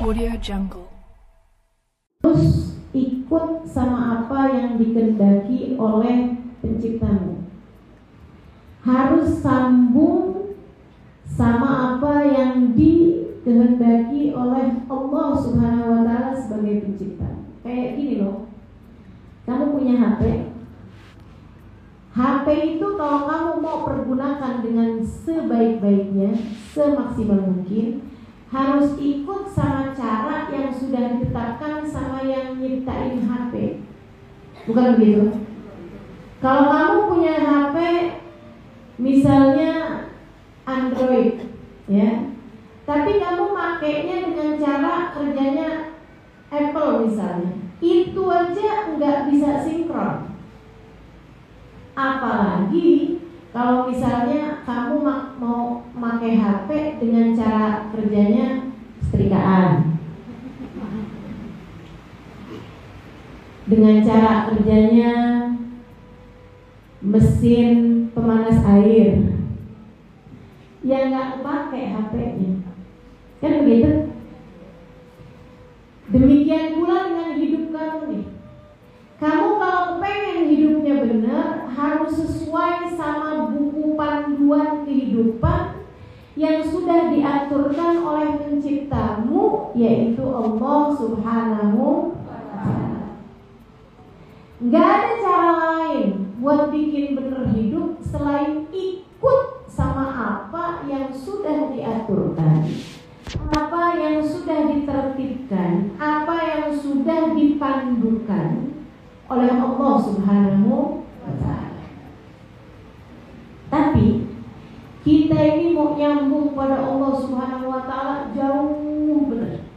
Audio Jungle. Terus ikut sama apa yang dikehendaki oleh penciptamu. Harus sambung sama apa yang dikehendaki oleh Allah Subhanahu wa Ta'ala sebagai pencipta. Kayak gini loh, kamu punya HP. HP itu kalau kamu mau pergunakan dengan sebaik-baiknya, semaksimal mungkin, harus ikut sama cara yang sudah ditetapkan sama yang nyiptain HP. Bukan begitu? Kalau kamu punya HP misalnya Android, ya, tapi kamu makainya dengan cara kerjanya Apple misalnya, itu aja nggak bisa sinkron. Apalagi kalau misalnya kamu mau pakai HP dengan cara kerjanya setrikaan, dengan cara kerjanya mesin pemanas air, ya nggak kepake HP-nya, kan begitu? Demikian pula dengan hidup kamu nih. Kamu kalau pengen hidupnya benar, harus sesuai sama buku panduan kehidupan yang sudah diaturkan oleh penciptamu, yaitu Allah Subhanahu wa Ta'ala. Gak ada cara lain buat bikin benar hidup selain ikut sama apa yang sudah diaturkan, apa yang sudah ditertibkan, apa yang sudah dipandukan oleh Allah Subhanahu wa Ta'ala. Tapi kita ini mau nyambung pada Allah Subhanahu wa Ta'ala jauh benar.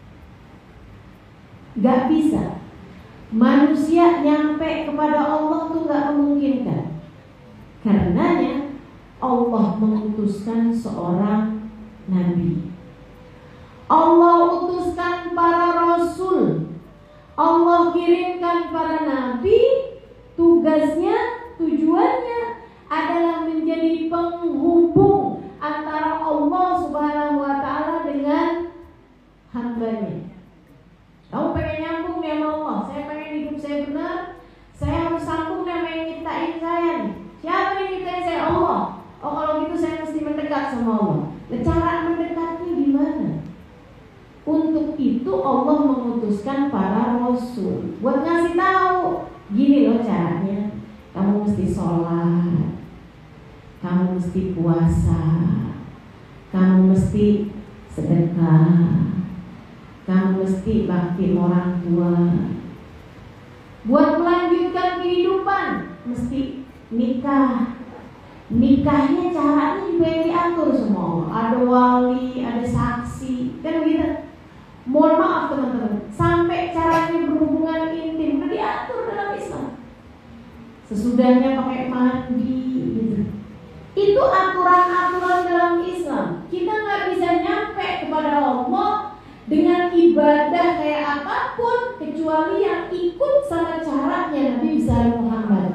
Gak bisa. Manusia nyampe kepada Allah tuh gak memungkinkan. Karenanya Allah mengutuskan seorang nabi. Allah utuskan para rasul. Allah kirimkan para nabi, tugasnya, tujuannya adalah menjadi penghubung antara Allah Subhanahu wa Ta'ala dengan hambanya. Kamu pengen nyambung nih sama Allah, saya pengen hidup saya benar, saya harus sambung sama yang nyiptain saya nih. Siapa yang nyiptain saya? Allah. Oh kalau gitu saya mesti mendekat sama Allah. Cara mendekatnya gimana? Untuk itu Allah mengutuskan para rasul buat ngasih tahu, gini loh caranya. Kamu mesti sholat, kamu mesti puasa, kamu mesti sedekah, kamu mesti bakti orang tua. Buat melanjutkan kehidupan mesti nikah. Nikahnya caranya juga yang diatur semua. Ada wali, ada saksi, kan begitu. Mohon maaf teman-teman, sampai caranya berhubungan intim udah diatur dalam Islam. Sesudahnya pakai mandi gitu. Itu aturan-aturan dalam Islam. Kita nggak bisa nyampe kepada Allah dengan ibadah kayak apapun kecuali yang ikut sama caranya Nabi besar Muhammad.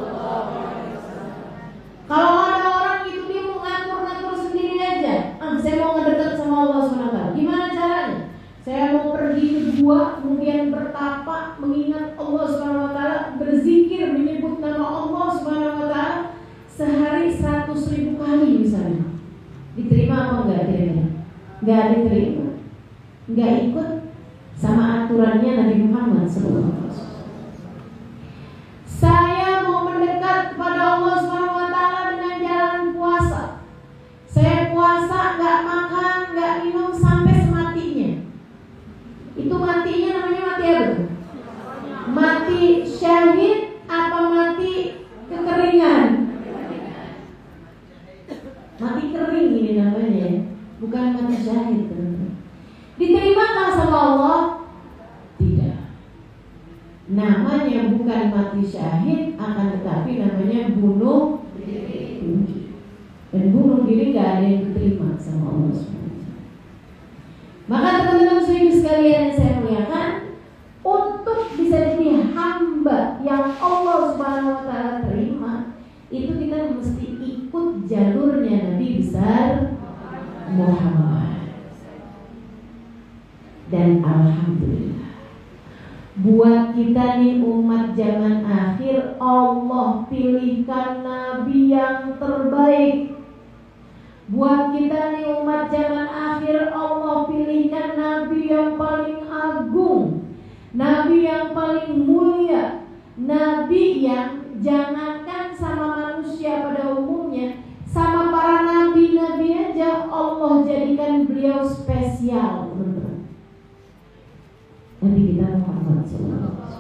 Kalau ada orang itu dia mau ngatur-ngatur sendiri aja, saya mau ngedekat sama Allah SWT. Gimana caranya? Saya mau pergi ke gua, kemudian bertapa, mengingat Allah SWT, berzikir, menyebut nama Allah SWT sehari 100.000 kali misalnya. Diterima apa enggak diterima? Enggak diterima. Enggak ikut sama aturannya Nabi Muhammad SAW. Saya mau mendekat kepada Allah SWT dengan jalan puasa. Saya puasa, enggak makan, enggak minum sampai sematinya. Itu matinya namanya mati apa? Mati syahid apa mati kekeringan? Mati kering ini namanya, bukan mati syahid. Diterimakah sama Allah? Tidak. Namanya bukan mati syahid, akan tetapi namanya bunuh diri. Dan bunuh diri gak ada yang diterima sama Allah SWT. Maka teman-teman sekalian yang saya muliakan, untuk bisa jadi hamba yang Allah Subhanahu wa Ta'ala terima, itu kita mesti ikut jalurnya Nabi besar Muhammad. dan alhamdulillah. Buat kita nih umat zaman akhir, Allah pilihkan nabi yang terbaik. Buat kita nih umat zaman akhir, Allah pilihkan nabi yang paling agung, nabi yang paling mulia, nabi yang jangankan sama manusia pada umumnya, sama para nabi-nabi aja Allah jadikan beliau spesial, teman-teman. Nabi kita Muhammad SAW.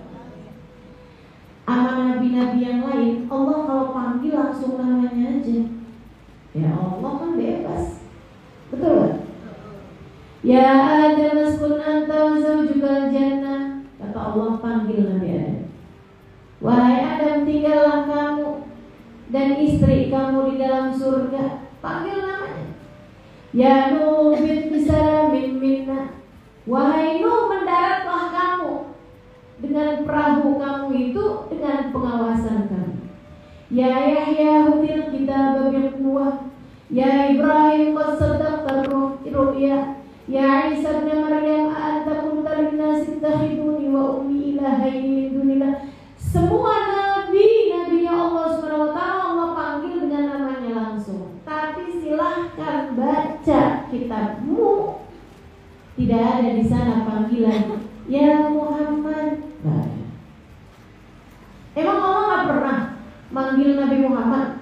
Sama nabi-nabi yang lain, Allah kalau panggil langsung namanya aja. Ya Allah kan bebas, betul gak? Ya Adam askun anta wa zawjukal jannah, kata Allah panggil Nabi Adam. Wahai Adam, tinggallah kamu dan istri kamu di dalam surga. Panggil namanya. Ya Nuh bisalamin minna, wahai Nuh, mendaratlah kamu dengan perahu kamu itu dengan pengawasan kami. Ya Yahya hudil kitab biquwwah, ya Ibrahim qad saddaqta ru'ya, ya Isa ibn Maryam anta qulta lin-nasi ittakhiduni wa ummi ilahaini min dunillah. Semua nabi-nabinya Allah SWT Allah panggil dengan namanya langsung. Tapi silahkan baca kitabmu, tidak ada di sana panggilan ya Muhammad. Emang Allah nggak pernah manggil Nabi Muhammad?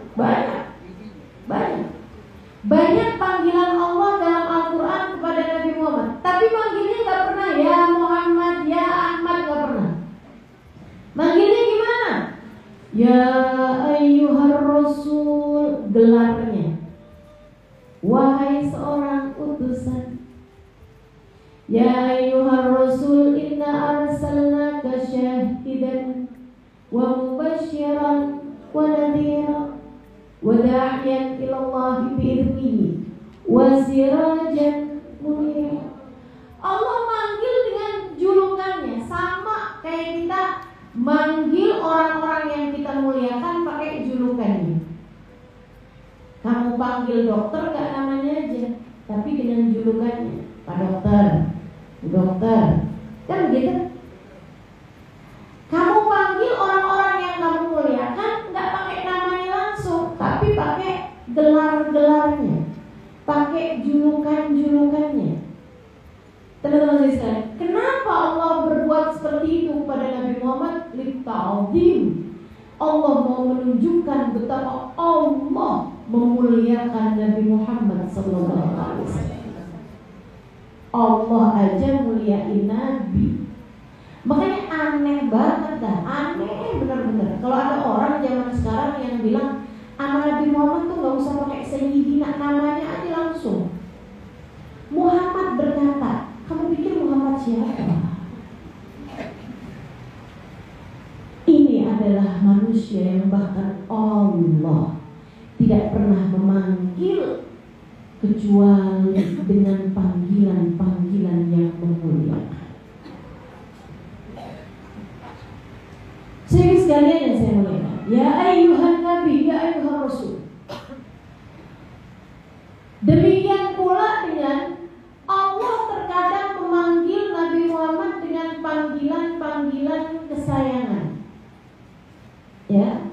Banyak panggilan Allah dalam Al-Quran kepada Nabi Muhammad, tapi manggilnya nggak pernah ya Muhammad, ya Ahmad, nggak pernah. Manggilnya gimana? Ya ayyuhar rasul, gelarnya wahai seorang utusan. Ya ayyuhar rasul inna arsalnaka syahidan wa mubasyiran wa nadhira wa da'iyan ila Allah bi'idnihi wa sirajan munira. Allah manggil dengan julukannya, sama kayak kita manggil orang-orang yang kita muliakan pakai julukannya. Kamu panggil dokter gak namanya aja, tapi dengan julukannya. Pak dokter, Bu dokter, kan gitu. Kamu panggil orang-orang yang kamu muliakan gak pakai namanya langsung, tapi pakai gelar-gelarnya, pakai julukan-julukannya. Teman-teman sekalian, kenapa Allah berbuat seperti itu kepada Nabi Muhammad? Litta'zim. Allah mau menunjukkan betapa Allah memuliakan Nabi Muhammad SAW. Allah aja muliain Nabi. Makanya aneh banget dah, aneh benar-benar. Kalau ada orang zaman sekarang yang bilang sama Nabi Muhammad tuh gak usah pakai sayyidina, namanya aja langsung. Muhammad berkata, kamu pikir Muhammad siapa? Ini adalah manusia yang bahkan Allah tidak pernah memanggil kecuali dengan panggilan-panggilan yang memuliakan. Saya sekalian yang saya muliakan, ya ayyuhan nabi, ya ayyuhan rasul. Demikian pula dengan Allah terkadang memanggil Nabi Muhammad dengan panggilan-panggilan kesayangan. Ya.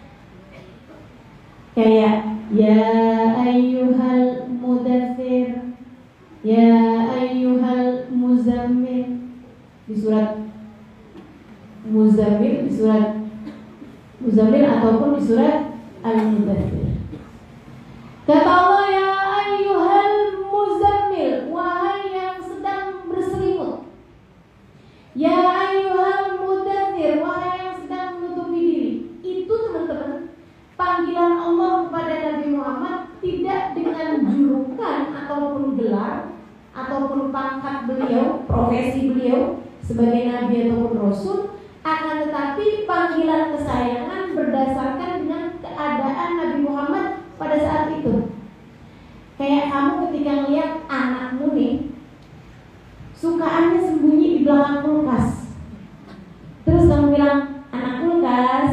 Kayak ya ayyuhal mudaththir, ya ayyuhal muzammil di surat Muzammil, di surat Muzammil ataupun di surat Al-Mudaththir. Kata Allah ya ayyuhal muzammil, wahai yang sedang berselimut. Ya ayyuhal mudaththir, wahai yang sedang menutupi diri. Itu teman-teman, panggilan Allah kepada Nabi Muhammad tidak dengan julukan ataupun gelar ataupun pangkat beliau, profesi beliau sebagai nabi ataupun rasul, akan tetapi panggilan kesayangan berdasarkan dengan keadaan Nabi Muhammad pada saat itu. Kayak kamu ketika melihat anakmu nih, sukaannya sembunyi di belakang kulkas, terus kamu bilang, anak kulkas,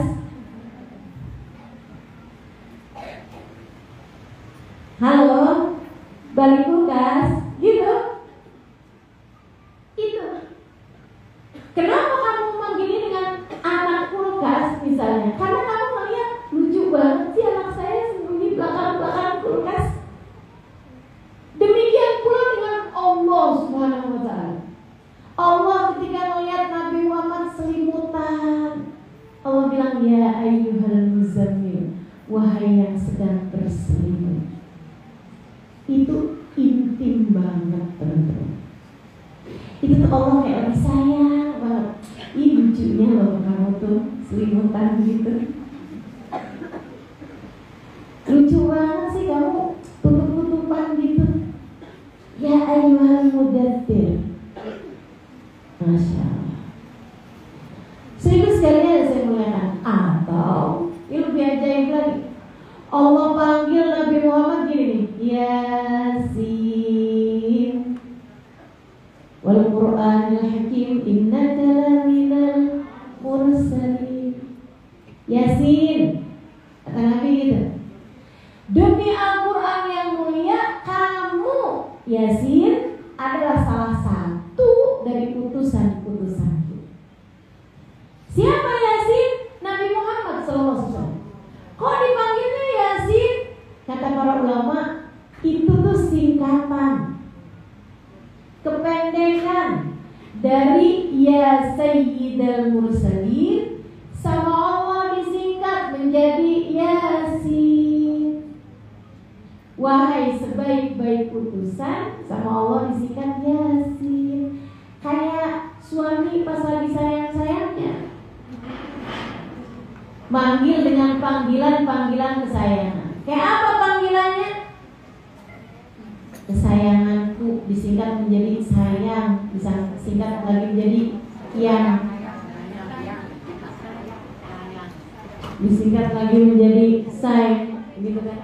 halo, balik kulkas, gitu. berselimut. Itu intim banget teman-teman. Itu tuh Allah kayak lebih sayang banget. Ih lucunya loh kamu tuh selimutan gitu. Lucu banget sih kamu tutup-tutupan gitu. Ya ayyuhal mudaththir. Masya Allah. Seribu sekalian saya muliakan. Atau ini lebih ajaib lagi. Allah panggil Nabi Muhammad gini nih, Yasin wal Qur'anil Hakim innaka laminal mursalin. Yasin, kata Nabi gitu. Demi Al-Quran yang mulia, kamu Yasin adalah salah satu dari utusan-utusanku. Siapa Yasin? Nabi Muhammad SAW. Kok dipanggilnya Yasin? Kata para ulama, itu tuh singkatan, kependekan dari Ya Sayyidal Mursalin, sama Allah disingkat menjadi Yasin. Wahai sebaik-baik utusan, sama Allah disingkat Yasin. Kayak suami pas lagi sayang-sayangnya manggil dengan panggilan-panggilan kesayangan. Kayak apa panggilannya? Kesayanganku disingkat menjadi sayang, disingkat lagi menjadi yang, disingkat lagi menjadi sayang, gitu kan?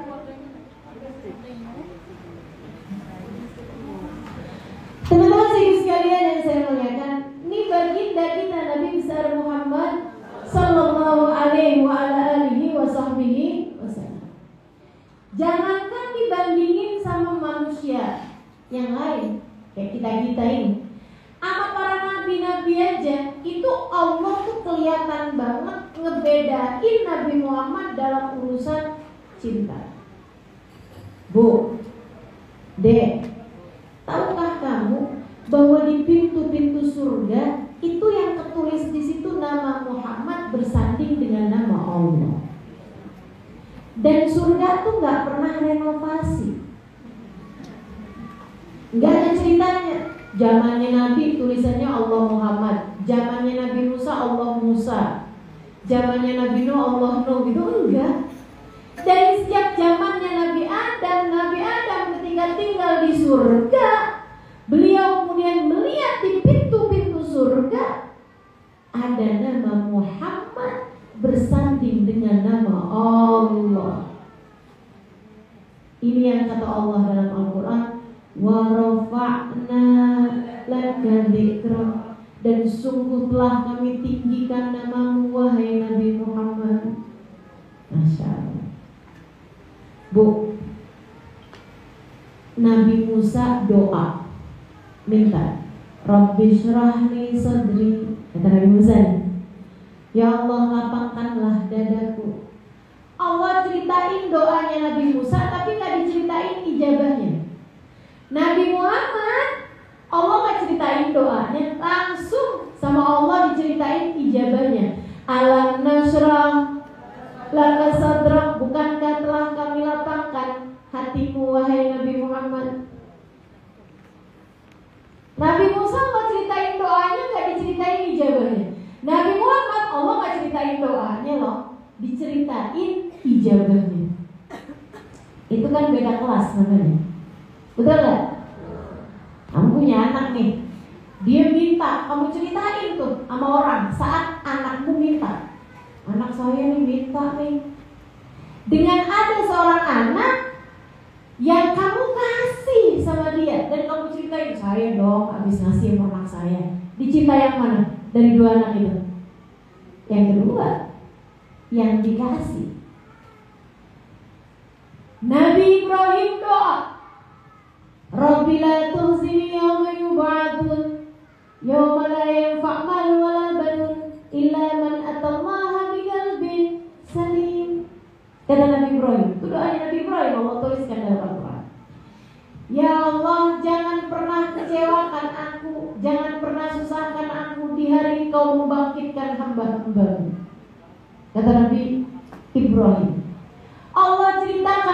Teman-teman sekalian yang saya muliakan, ini baginda kita Nabi besar Muhammad sallallahu alaihi wa ala alihi wa sahbihi wasallam. Jangankan dibandingin sama manusia yang lain kayak kita-kita ini, sama para nabi-nabi aja, itu Allah tuh kelihatan banget ngebedain Nabi Muhammad dalam urusan cinta. Bu, Dek, tahukah kamu bahwa di pintu-pintu surga itu yang tertulis di situ nama Muhammad bersanding dengan nama Allah. Dan surga tuh nggak pernah renovasi. Nggak ada ceritanya. Zamannya Nabi tulisannya Allah Muhammad, zamannya Nabi Musa Allah Musa, zamannya Nabi Nuh Allah Nuh, gitu enggak. Dari sejak zamannya Nabi Adam ketika tinggal di surga, beliau kemudian melihat di pintu-pintu surga ada nama Muhammad bersanding dengan nama Allah. Ini yang kata Allah dalam Al-Quran, wa rafa'na laka dzikra, dan sungguh telah kami tinggikan namamu wahai Nabi Muhammad. Masya Allah. Bu, Nabi Musa doa minta Rabbi syrah li sadri, kata Nabi Musa, ya Allah lapangkanlah dadaku. Allah ceritain doanya Nabi Musa, tapi gak diceritain ijabahnya. Nabi Muhammad, Allah gak ceritain doanya, langsung sama Allah diceritain ijabahnya. Alam nasrah laka sadrak, bukankah telah kami lapangkan hatimu wahai Nabi Muhammad. Nabi Musa gak ceritain doanya, gak diceritain ijabahnya. Nabi Muhammad, Allah gak ceritain doanya loh, diceritain ijabahnya. Itu kan beda kelas namanya. Betul gak? Kamu punya anak nih, dia minta, kamu ceritain tuh sama orang saat anakmu minta. Anak saya nih minta nih. Dengan ada seorang anak yang kamu kasih sama dia dan kamu ceritain, saya dong habis ngasih sama anak saya. Dicinta yang mana dari dua anak itu? Yang kedua, yang dikasih. Nabi Ibrahim doa, Rabbi la tuhzini yawma yub'atsun yawma la yanfa' malun wala banun illa man atallaha biqalbin salim. Kata Nabi Ibrahim, itu doanya Nabi Ibrahim, Allah tuliskan dalam Al-Quran. Ya Allah, jangan pernah kecewakan aku, jangan pernah susahkan aku di hari Kau membangkitkan hamba-hamba-Mu. Kata Nabi Ibrahim. Allah ceritakan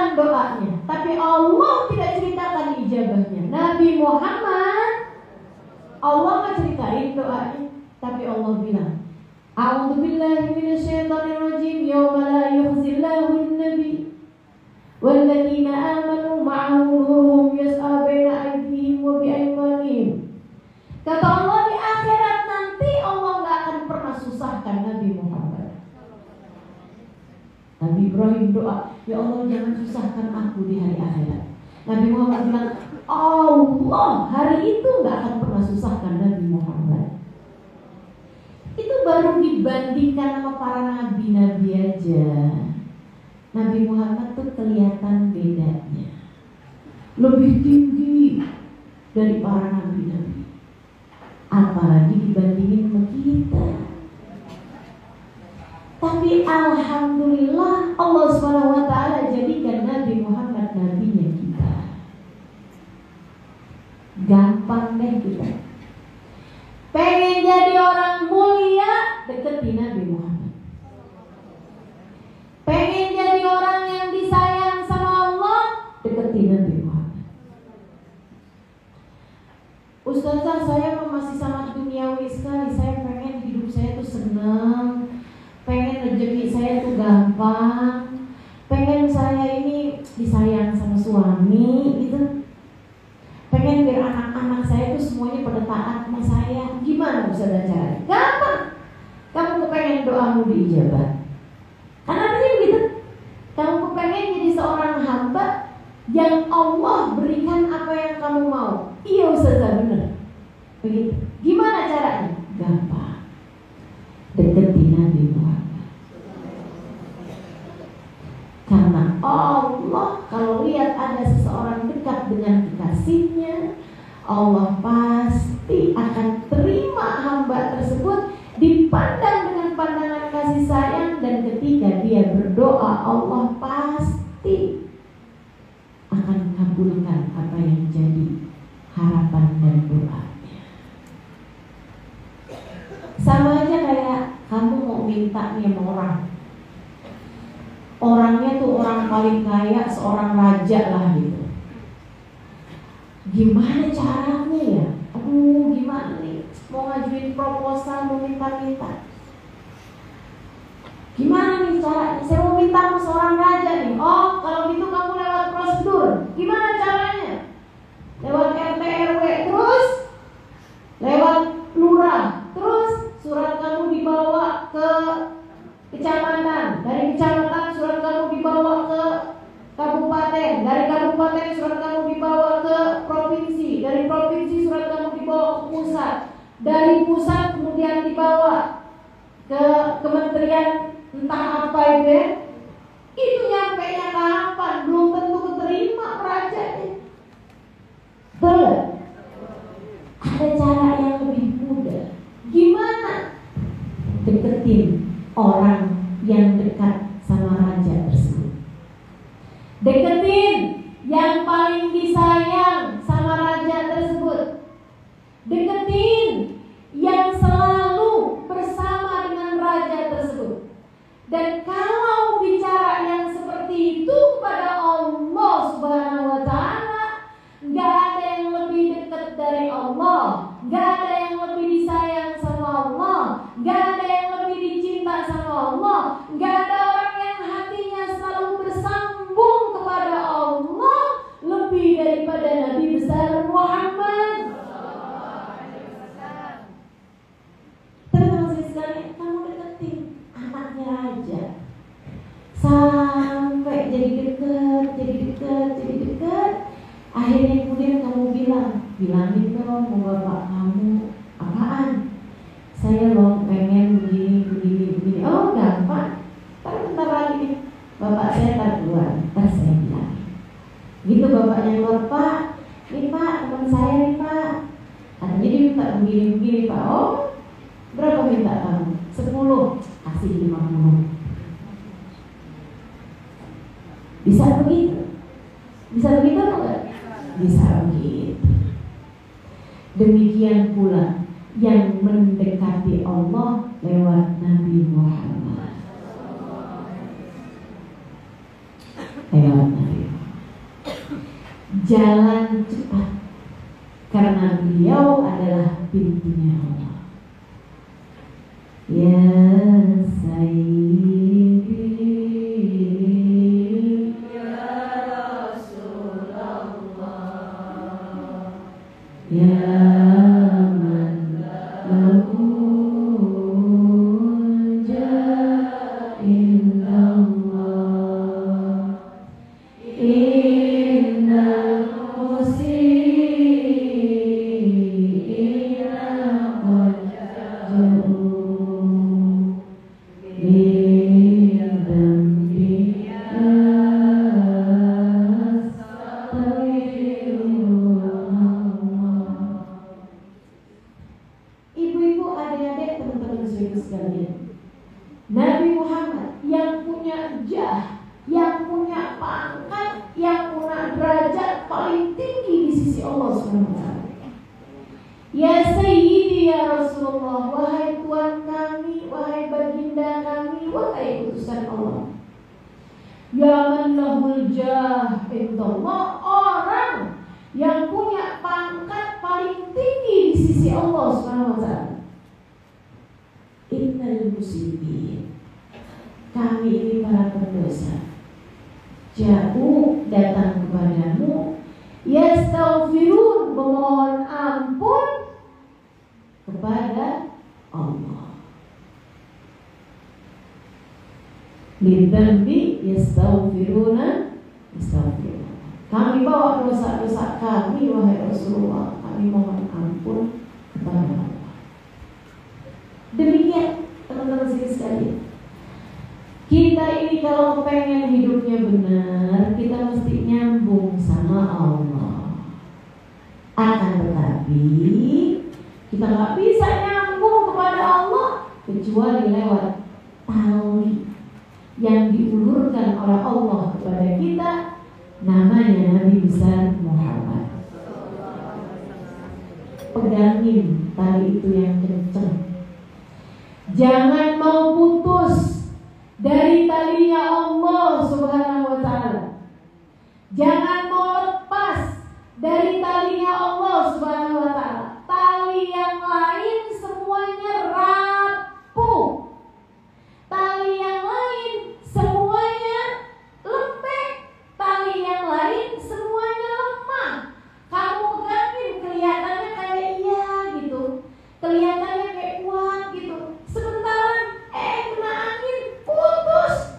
Muhammad. Allah nggak ceritain doanya, tapi Allah bilang, A'udzubillahi minasyaitonirrajim, yauma la yukhzillahu an-nabi walladzina amanu ma'ahu nuruhum yas'a baina aydihim wa bi'aymanihim. Kata Allah, di akhirat nanti Allah nggak akan pernah susahkan Nabi Muhammad. Nabi Ibrahim doa, ya Allah jangan susahkan aku di hari akhirat. Nabi Muhammad bilang, Allah hari itu nggak akan pernah susahkan Nabi Muhammad. Itu baru dibandingkan sama para nabi-nabi aja. Nabi Muhammad tuh kelihatan bedanya, lebih tinggi dari para nabi-nabi. Apalagi dibandingin sama kita. Tapi alhamdulillah Allah SWT jadikan Nabi Muhammad nabinya kita. Gampang deh kita. Pengen jadi orang mulia, deketi Nabi Muhammad. Pengen jadi orang yang disayang sama Allah, deketi Nabi Muhammad. Ustazah, saya masih sangat duniawi sekali. Saya pengen hidup saya tuh senang, pengen rezeki saya tuh gampang, pengen saya ini disayang sama suami gitu, pengen biar anak-anak saya tuh semuanya pada taat sama saya. Gimana bisa caranya? Gampang. Kamu pengen doamu diijabah, karena artinya begitu. Kamu pengen jadi seorang hamba yang Allah berikan apa yang kamu mau. Iya Ustazah, bener begitu. Gimana caranya? Gampang. Deketi Nabi Muhammad. Karena Allah kalau lihat ada seseorang dekat dengan kekasihnya, Allah pasti akan terima hamba tersebut, dipandang dengan pandangan kasih sayang, dan ketika dia berdoa Allah pasti akan kabulkan apa yang jadi harapan dan doanya. Sama aja kayak kamu mau minta nih sama orang, orangnya tuh orang paling kaya, seorang raja lah gitu. Gimana caranya ya? Aduh gimana nih, mau ngajuin proposal, mau minta-minta. Gimana nih caranya? Saya mau minta sama seorang raja nih. Oh kalau gitu kamu lewat prosedur. Gimana caranya? Lewat RT RW, terus lewat lurah, terus surat kamu dibawa ke kecamatan, dari kecamatan surat kamu dibawa ke kabupaten, dari kabupaten surat kamu dibawa ke provinsi, dari provinsi surat kamu dibawa ke pusat, dari pusat kemudian dibawa ke kementerian entah apa itu ya. Itu nyampe nya kapan? Belum tentu keterima kerajaan. Betul? Ada cara yang lebih mudah. Gimana? Deketin orang yang dekat sama raja tersebut. Deketin yang paling disayang sama raja tersebut. Deketin yang selalu bersama dengan raja tersebut. Dan kalau bicara yang seperti itu kepada Allah Subhanahu wa Ta'ala, gak ada yang lebih dekat dari Allah, gak ada yang lebih disayang sama Allah, gak ada yang lebih dicinta sama Allah, gak ada orang yang hatinya selalu bersambung kepada Allah lebih daripada Nabi besar Muhammad. Teman-teman sekalian, kamu deketin anaknya raja sampai jadi dekat. Akhirnya kemudian kamu bilangin dong sama bapak kamu, apaan? Saya loh pengen begini. Oh gampang, bentar lagi nih bapak saya tak keluar, ntar saya bilang. Gitu bapaknya keluar, Pak, nih Pak teman saya nih Pak, katanya dia minta begini Pak. Oh berapa minta kamu? 10, kasih 50. Bisa begitu? Bisa begitu atau enggak? Bisa begitu. Demikian pula yang mendekati Allah lewat Nabi Muhammad. Lewat Nabi Muhammad. Jalan cepat karena beliau adalah pintunya Allah. Ya Sayyidi ya Rasulullah ya man lahu ja'indallah innal muslimina qad ja'u Ibu-ibu, adik-adik, teman-teman sekalian, Nabi Muhammad yang punya jah, yang punya pangkat, yang punya derajat paling tinggi di sisi Allah SWT. Ya Sayyidi ya Rasulullah, wahai Tuhan kami, wahai baginda kami, wahai utusan Allah. Ya man lahul jah indallah, orang yang punya pangkat paling tinggi di sisi Allah SWT. Innal muslimin, kami ini para pendosa, jauh datang kepadamu, yastaghfirun, memohon ampun kepada Allah. Lidzambi yastaghfiruna yastaghfirun. Kami bawa dosa-dosa kami, wahai Rasulullah, kami mohon ampun kepada Allah. Demikian teman-teman sekalian, kita ini kalau pengen hidupnya benar, kita mesti nyambung sama Allah. Akan tetapi kita nggak bisa nyambung kepada Allah kecuali lewat tali yang diulurkan oleh Allah kepada kita, namanya Nabi besar Muhammad. Pegangin tali itu yang kencang. Jangan mau putus dari talinya Allah Subhanahu wa ta'ala. Jangan mau lepas dari talinya Allah Subhanahu wa ta'ala. Tali yang lain semuanya rapuh. Tali yang lain semuanya lembek. Tali yang lain semuanya lemah. Kamu pegangin kelihatannya kayak iya gitu, kelihatannya kayak kuat gitu. Sebentar, kena angin, putus.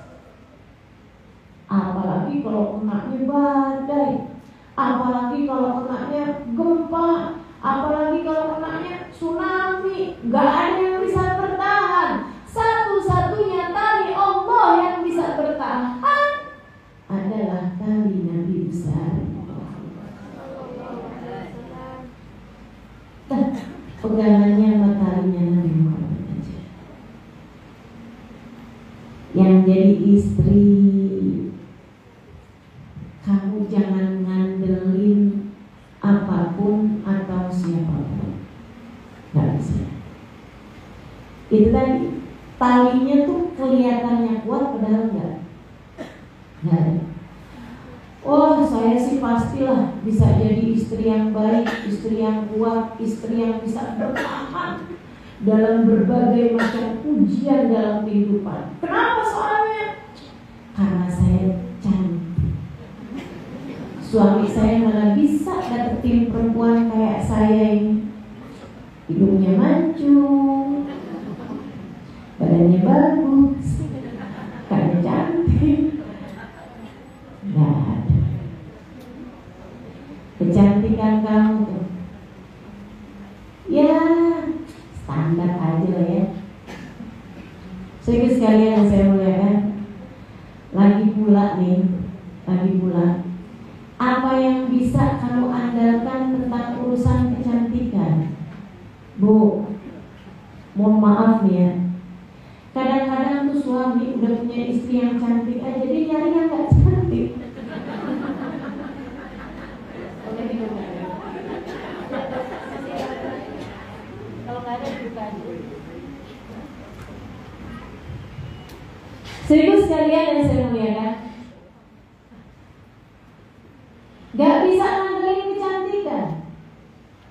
Apalagi kalau kenanya badai, apalagi kalau kenanya gempa, apalagi kalau kenanya tsunami. Gak ada yang bisa bertahan. Satu-satunya tali Allah yang bisa bertahan adalah tali Nabi besar. Pegangannya matanya Nabi Muhammad aja. Yang jadi istri, kamu jangan ngandelin apapun atau siapapun. Gak bisa. Itu tadi, talinya tuh kelihatannya kuat padahal enggak. Oh, saya sih pastilah bisa jadi istri yang baik, istri yang kuat, istri yang bisa bertahan dalam berbagai macam ujian dalam kehidupan. Kenapa soalnya? Karena saya cantik. Suami saya malah bisa dapetin perempuan kayak saya ini. Hidungnya mancung, badannya bagus, kakaknya cantik. Nah, kecantikan kamu tuh ya standar aja lah ya. Sehingga sekalian yang saya muliakan, lagi pula apa yang bisa kamu andalkan tentang urusan kecantikan? Bu, mohon maaf nih ya, kadang-kadang tuh suami udah punya istri yang cantik aja, dia nyari yang gak cantik. Kalau gak ada juga. Seribu sekalian yang saya muliakan, gak bisa ngandelin kecantikan.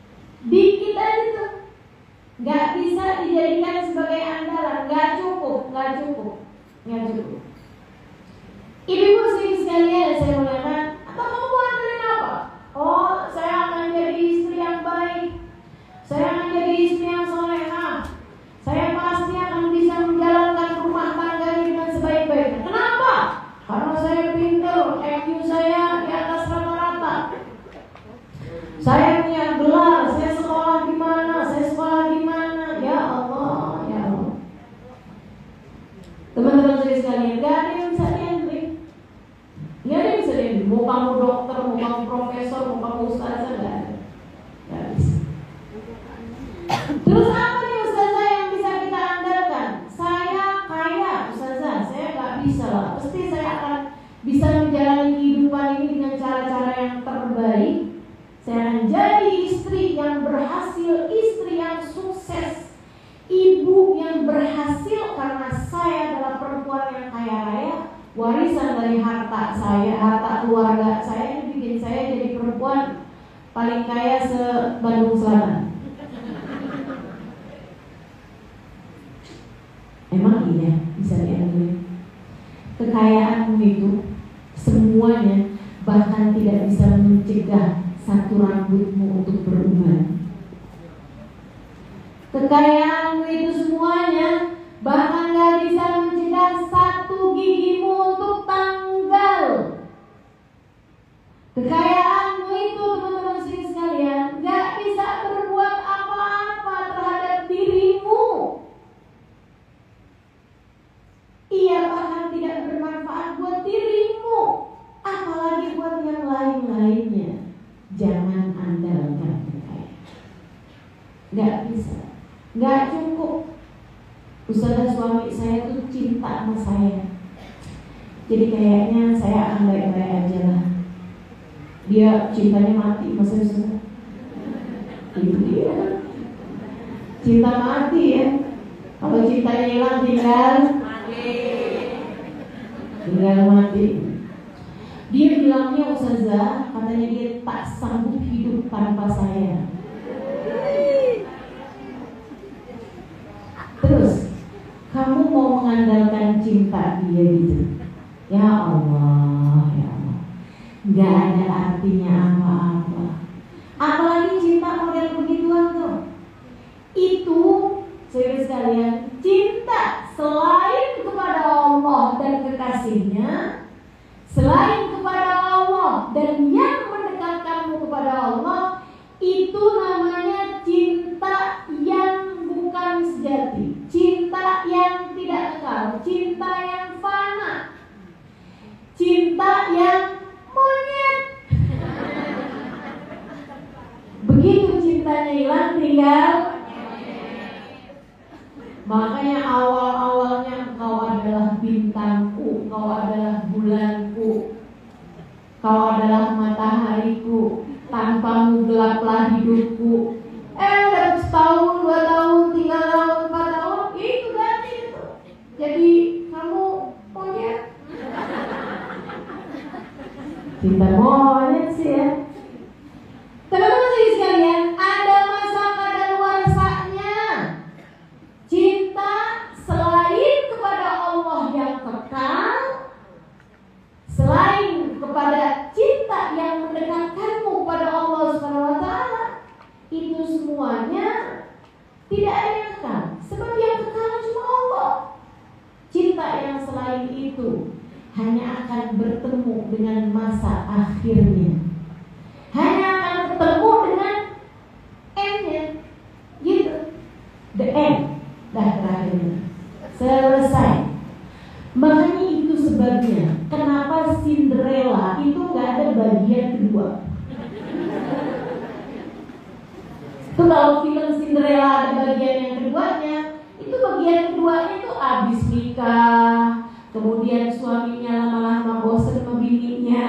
dijadikan sebagai andalan. Nggak cukup. Ibu-ibu sekalian, saya mengatakan, atau kamu mau andalan apa? Oh, saya akan jadi istri yang baik. Saya akan jadi istri yang solehah. Saya pasti akan bisa menjalankan rumah tangga dengan sebaik-baiknya. Kenapa? Karena saya pintar, IQ saya di atas rata-rata. Saya punya gelar, saya sekolah di mana, Ya Allah. Teman-teman saya sekalian, gak ada yang bisa diambil. Mau kamu dokter, mau kamu profesor, mau kamu ustazah, gak bisa. Terus apa nih ustazah yang bisa kita andalkan? Saya kaya ustazah, saya gak bisa lah. Pasti saya akan bisa menjalani kehidupan ini dengan cara-cara yang terbaik. Saya akan jadi istri yang berhasil, istri yang sukses, ibu yang berhasil karena saya adalah perempuan yang kaya raya. Warisan dari harta saya, harta keluarga saya ini bikin saya jadi perempuan paling kaya se-Bandung Selatan. Emang iya bisa diambil. Kekayaanmu itu semuanya bahkan tidak bisa mencegah satu rambutmu untuk beruban. Kekayaanmu itu semuanya bahkan gak bisa mencegah satu gigimu untuk tanggal. Kekayaanmu itu teman-teman sekalian gak bisa berbuat apa-apa terhadap dirimu. Ia bahkan tidak bermanfaat buat dirimu, apalagi buat yang lain-lainnya. Jangan andalkan kekayaan. Gak bisa, gak cukup. Ustazah, suami saya tuh cinta sama saya, jadi kayaknya saya akan baik-baik aja lah. Dia cintanya mati, masa Ustazah? Itu dia, cinta mati ya. Kalau cintanya hilang tinggal mati. Dia bilangnya Ustazah, katanya dia tak sanggup hidup tanpa saya. Terus kamu mau mengandalkan cinta dia gitu? Ya Allah, gak ada artinya apa-apa. Apalagi cinta model begituan tuh. Itu saudara sekalian, cinta selain kepada Allah dan kekasihnya, selain kepada Allah dan yang mendekatkanmu kepada Allah, itu namanya cinta yang bukan sejati, cinta yang tidak kekal, cinta yang fana, cinta yang monyet. Begitu cintanya hilang tinggal. Makanya awal-awalnya engkau adalah bintangku, engkau adalah bulanku, kau adalah matahariku, tanpamu gelaplah hidupku. Dapat setahun, 2 tahun, 3 tahun, 4 tahun, itu ganti itu. Jadi kamu monyet. Cinta monyet sih ya. Teman-teman sekalian, ada masa kadaluarsanya. Cinta selain kepada Allah yang kekal, selain kepada cinta yang mendekatkanmu kepada Allah Subhanahu wa Ta'ala, itu semuanya tidak ada yang kekal. Sebab yang kekal cuma Allah. Cinta yang selain itu hanya akan bertemu dengan masa akhirnya, hanya akan bertemu dengan end-nya, gitu. The end. Dah terakhirnya selesai. Makanya itu sebabnya kenapa Cinderella itu gak ada bagian kedua. Itu kalau film Cinderella ada bagian yang keduanya, itu bagian keduanya itu abis nikah, kemudian suaminya lama-lama bosan sama bininya,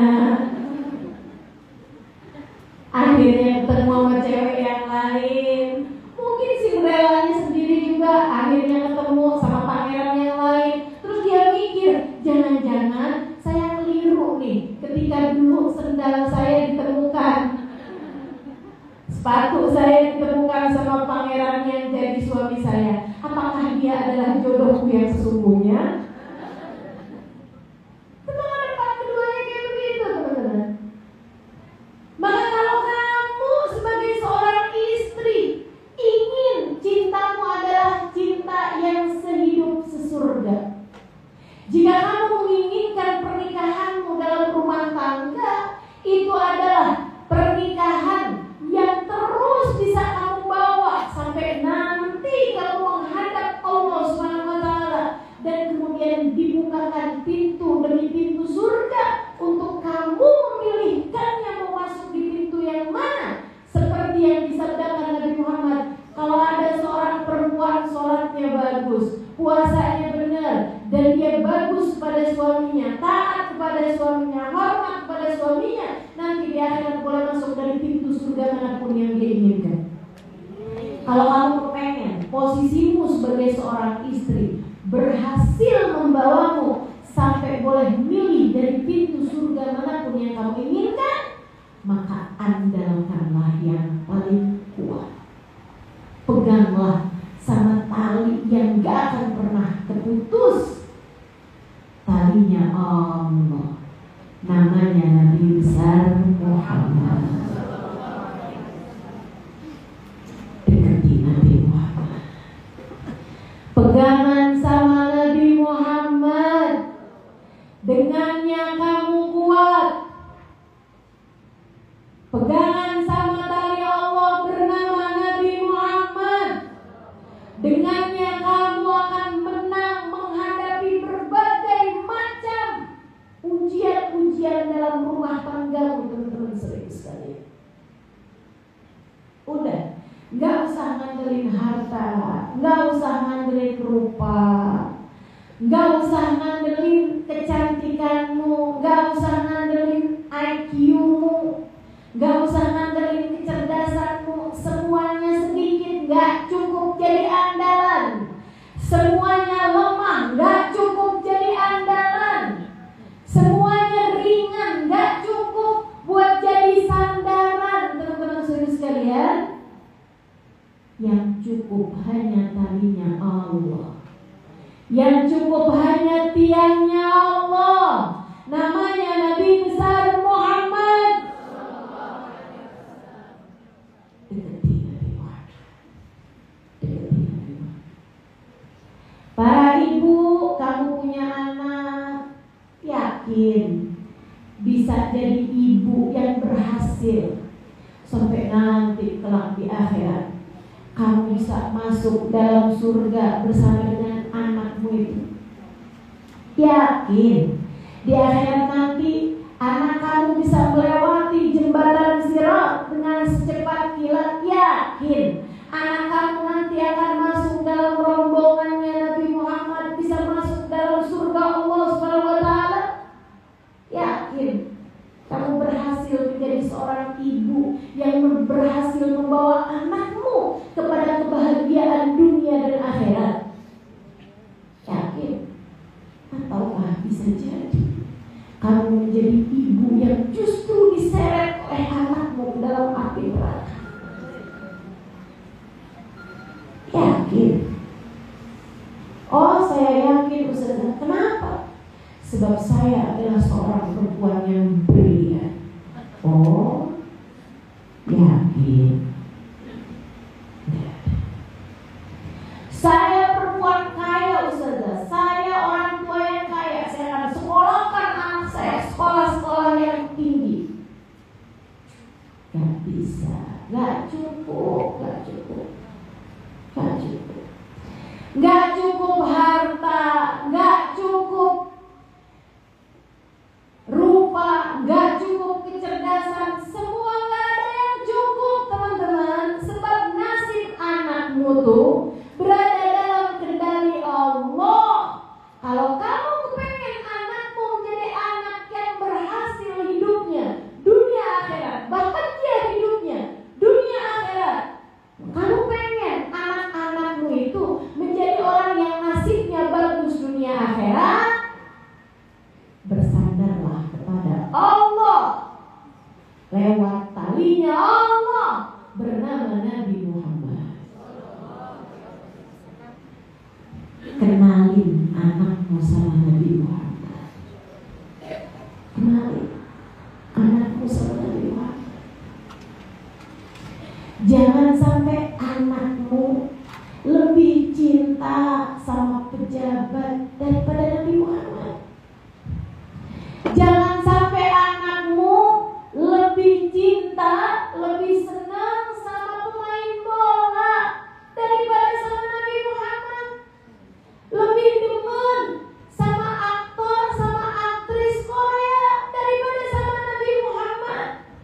akhirnya ketemu sama cewek yang lain. Mungkin Cinderellanya sendiri juga akhirnya ketemu sama pangeran yang lain. Terus dia mikir, jangan-jangan saya keliru nih ketika dulu sendal saya ditemukan. Sepatu saya ditemukan sama pangeran yang jadi suami saya. Apakah dia adalah jodohku yang sesungguhnya? Teman-teman, keduanya kayak begitu, teman-teman. Maka kalau kamu sebagai seorang istri ingin cintamu adalah cinta yang sehidup sesurga, jika kamu menginginkan pernikahanmu dalam rumah tangga, itu adalah pernikahan yang terus bisa kamu bawa sampai nanti kamu menghadap Allah SWT, dan kemudian dibukakan pintu demi pintu surga untuk kamu memilihkannya mau masuk di pintu yang mana. Seperti yang disabdakan Nabi Muhammad, kalau ada seorang perempuan sholatnya bagus, puasanya benar, dan dia bagus kepada suaminya, taat kepada suaminya, hormat kepada suaminya, nanti dia akan boleh masuk dari pintu surga manapun yang dia inginkan. Kalau kamu kepengen posisimu sebagai seorang istri berhasil membawamu sampai boleh milih dari pintu surga manapun yang kamu inginkan, maka andalkanlah yang paling kuat. Peganglah sama tali yang gak akan pernah terputus. Talinya Allah, namanya Nabi besar Muhammad. Dekati Nabi Muhammad, pegangan sama Nabi Muhammad, dengannya kamu kuat. Pegangan sama tali Allah bernama Nabi Muhammad, dengannya kamu akan menang menghadapi berbagai macam ujian-ujian dalam rumah tanggamu, teman-teman sering sekali. Udah, gak usah ngandelin harta, gak usah ngandelin rupa, gak usah ngandelin kecantikanmu, gak usah ngandelin IQ-mu, gak usah ngandelin kecerdasanmu. Semuanya sedikit gak cukup jadi andalan. Semuanya lemah gak cukup jadi andalan. Semuanya ringan gak cukup buat jadi sandaran, teman-teman saudara sekalian. Yang cukup hanya talinya Allah, yang cukup hanya tiangnya Allah, namanya Nabi besar Muhammad. Dekati Nabi Muhammad, dekati Nabi Muhammad. Para ibu, kamu punya anak, yakin bisa jadi ibu yang berhasil sampai nanti kelak di akhirat kamu bisa masuk dalam surga bersama dengan anakmu itu. Yakin di akhirat nanti anak kamu bisa melewati jembatan Sirat dengan secepat kilat. Yakin anak kamu nanti akan masuk dalam rombongannya Nabi Muhammad, bisa masuk dalam surga Allah SWT. Yakin kamu berhasil menjadi seorang ibu yang berhasil membawa anakmu kepada kebahagiaan dunia dan akhirat. Yakin? Ataukah bisa jadi kamu menjadi ibu yang justru diseret oleh anakmu dalam api neraka? Yakin? Oh, saya yakin, Ustaz. Kenapa? Sebab saya adalah seorang perempuan yang brilian. Oh, yakin? Saya perempuan kaya, Ustazah. Saya orang tua yang kaya. Saya akan sekolahkan anak saya sekolah-sekolah yang tinggi. Gak bisa, gak cukup, gak cukup, gak cukup. Gak cukup harta, gak cukup rupa, gak cukup kecerdasan. Semua gak ada yang cukup, teman-teman. Sebab nasib anakmu tuh berada dalam kendali Allah. Kalau kamu kepengen anakmu menjadi anak yang berhasil hidupnya, dunia akhirat, bahagia hidupnya, dunia akhirat, kamu pengen anak-anakmu itu menjadi orang yang nasib kenalin anakmu sama Nabi Muhammad. Kenalin anakmu sama Nabi Muhammad. Jangan sampai anakmu lebih cinta sama pejabat daripada Nabi Muhammad. Jangan sampai anakmu lebih cinta, lebih senang sama pemain bola daripada sama Nabi Muhammad. Lebih demen sama aktor, sama aktris Korea daripada sama Nabi Muhammad.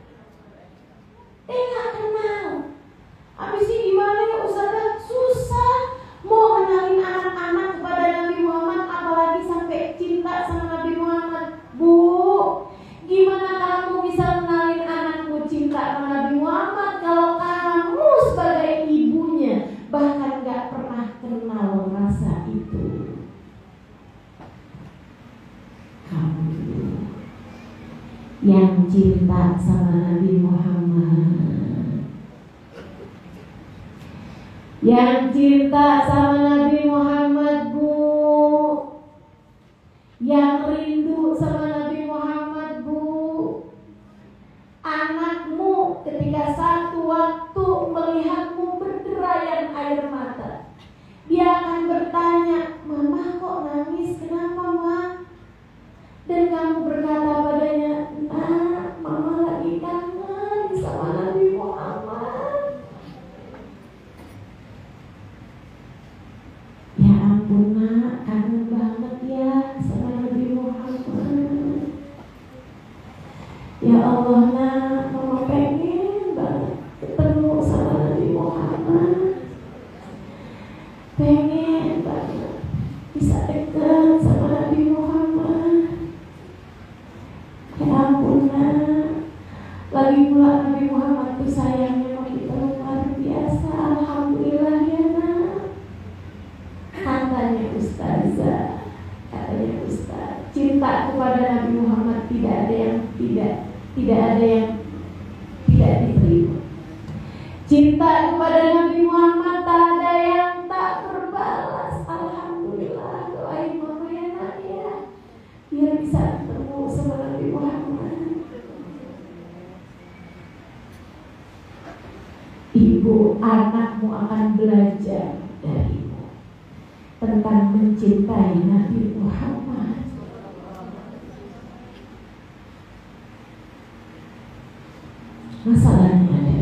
Nggak kenal. Habis ini gimana ya Ustazah? Susah mau kenalin anak-anak kepada Nabi Muhammad, apalagi sampai cinta sama Nabi Muhammad. Bu, gimana kamu bisa kenalin anakmu cinta sama Nabi Muhammad kalau kamu sebagai ibunya bahkan gak pernah kenal rasa itu? Kamu yang cinta sama Nabi Muhammad, yang cinta sama Nabi Muhammad, Bu, yang rindu sama Nabi Muhammad, Bu, anakmu ketika satu waktu melihatmu berderayan air mata, dia akan bertanya, Mama kok nangis, kenapa Ma? Dan kamu berkata padanya, Nah, Mama lagi kangen sama Nabi Muhammad. Ya ampun Nak, kangen banget ya sama Nabi Muhammad. Ya Allah Nak, Mama pengen banget ketemu sama Nabi Muhammad. Pengen banget bisa dekat sama Nabi Muhammad. Ya ampun Nak, lagi pula Nabi Muhammad tuh sayangnya sama kita luar biasa. Alhamdulillah ya Nak. Katanya Ustazah, cinta kepada Nabi Muhammad tidak ada yang tidak diterima. Cinta kepada Nabi Muhammad tak ada yang tak terbalas. Alhamdulillah, doain Mama ya Nak ya, biar bisa ketemu sama Nabi Muhammad. Ibu, anakmu akan belajar darimu tentang mencintai Nabi Muhammad. Masalahnya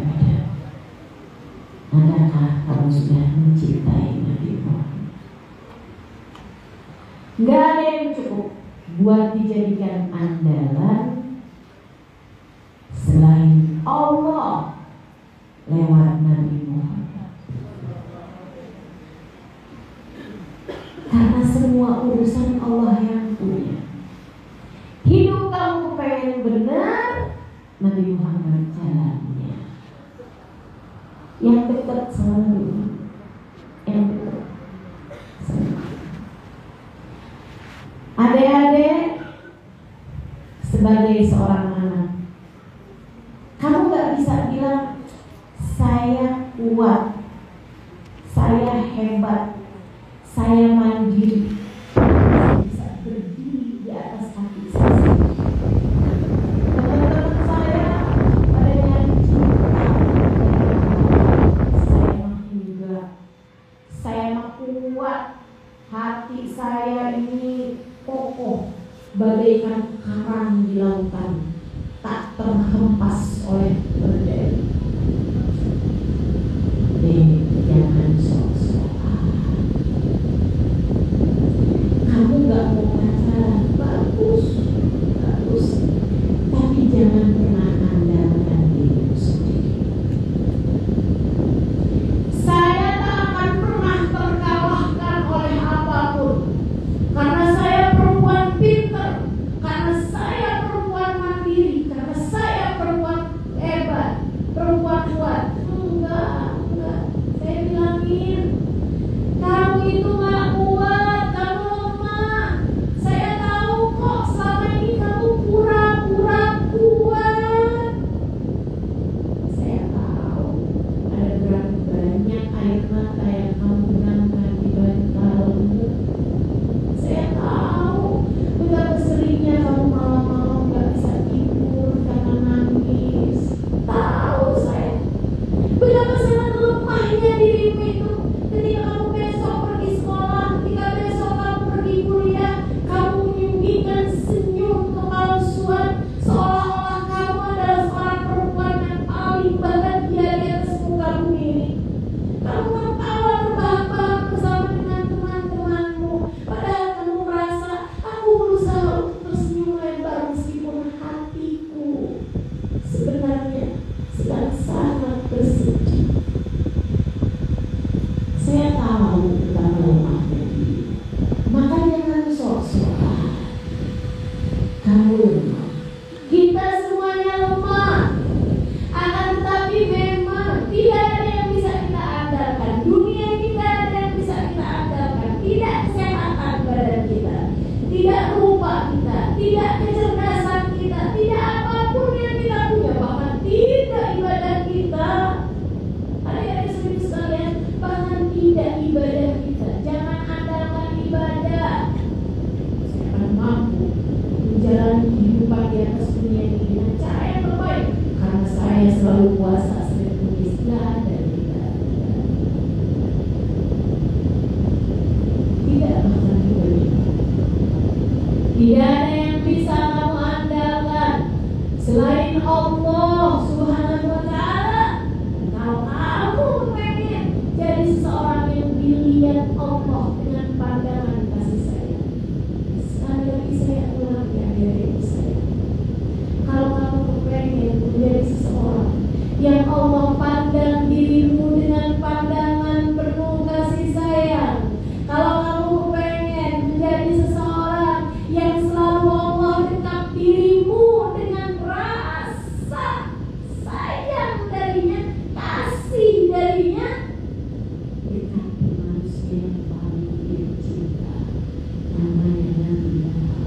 adakah kamu sudah mencintai Nabi Muhammad? Gak ada yang cukup buat dijadikan andalan selain Allah lewat Nabi Muhammad. Karena semua urusan Allah yang punya. Hidup kamu pengen benar, Nabi Muhammad jalannya. Yang dekat sama Nabi Muhammad, yang dekat sama. Adik-adik, sebagai seorang anak, kamu gak bisa bilang saya kuat, saya hebat, saya mandiri, saya bisa berdiri di atas kaki saya. Teman-teman saya pada nyari cinta, saya mah enggak. Saya mah kuat, hati saya ini kokoh bagaikan karang di lautan, tak terhempas oleh badai. Jangan sok-sokan. Kamu gak mau pacaran, bagus, tapi jangan pernah andalkan dirimu sendiri. Saya tak akan pernah terkalahkan oleh apapun, karena saya perempuan pintar, karena saya perempuan mandiri, karena saya perempuan hebat. Betapa sangat lemahnya dirimu itu. Ketika kamu besok pergi sekolah, ketika besok kamu pergi kuliah, kamu menyembunyikan senyum kepalsuan, seolah-olah kamu adalah seorang perempuan yang paling bahagia di atas muka bumi ini. Kamu tertawa terbahak-bahak bersama dengan teman-temanmu, padahal kamu merasa aku berusaha untuk tersenyum lebar meskipun hatiku sebenarnya sedang sangat bersedih. Saya tahu betapa lemahnya diri, makanya kamu sok-sokan. Kamu lemah. Kita semuanya lemah. Akan tetapi memang tidak ada yang bisa kita andalkan. Dunia kita ada yang bisa kita andalkan. Tidak kesehatan badan kita, tidak rupa kita, tidak kecerdasan kita, tidak apapun yang kita punya, bahkan tidak ibadah kita. Adik-adik sendiri sekalian, bahkan tidak ibadah kita. Jangan andalkan ibadah. Saya akan mampu menjalani kehidupan di atas dunia ini dengan cara yang terbaik karena saya selalu puasa Senin Kamis. Dan tidak bahkan ibadah. Tidak ada yang bisa kamu andalkan selain Allah Subhanahu wa Ta'ala. Kalau kamu pengen jadi seseorang yang dilihat Allah dengan pandangan kasih sayang, sekali lagi saya ulang ya dari saya. Kalau kamu pengen menjadi seseorang yang Allah pandang dirimu dengan pandangan penuh kasih sayang, kalau kamu pengen menjadi seseorang yang selalu Allah dekat dirimu dengan rasa sayang darinya, kasih darinya, dekati manusia yang paling dia cinta, namanya Nabi Muhammad.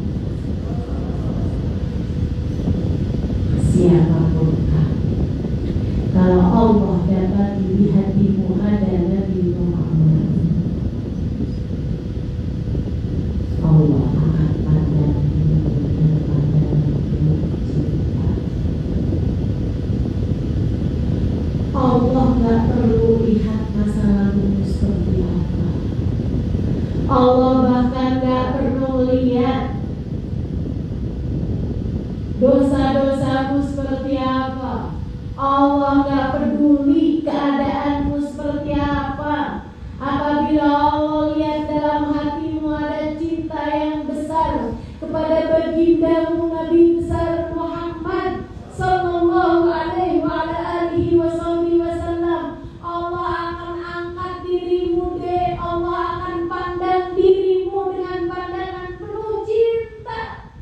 Siapapun kamu, kalau Allah dapat di hatimu ada Nabi Muhammad, Allah akan pandang dengan pandangan penuh cinta. Allah gak perlu lihat masa lalumu seperti apa. Allah bahkan gak perlu lihat dosa-dosamu seperti apa. Allah gak peduli keadaanmu seperti apa. Apabila Allah lihat dalam hatimu ada cinta yang besar kepada bagindamu Nabi besar Muhammad sallallahu alaihi wa ala alihi wasallam, Allah akan angkat dirimu deh. Allah akan pandang dirimu dengan pandangan penuh cinta.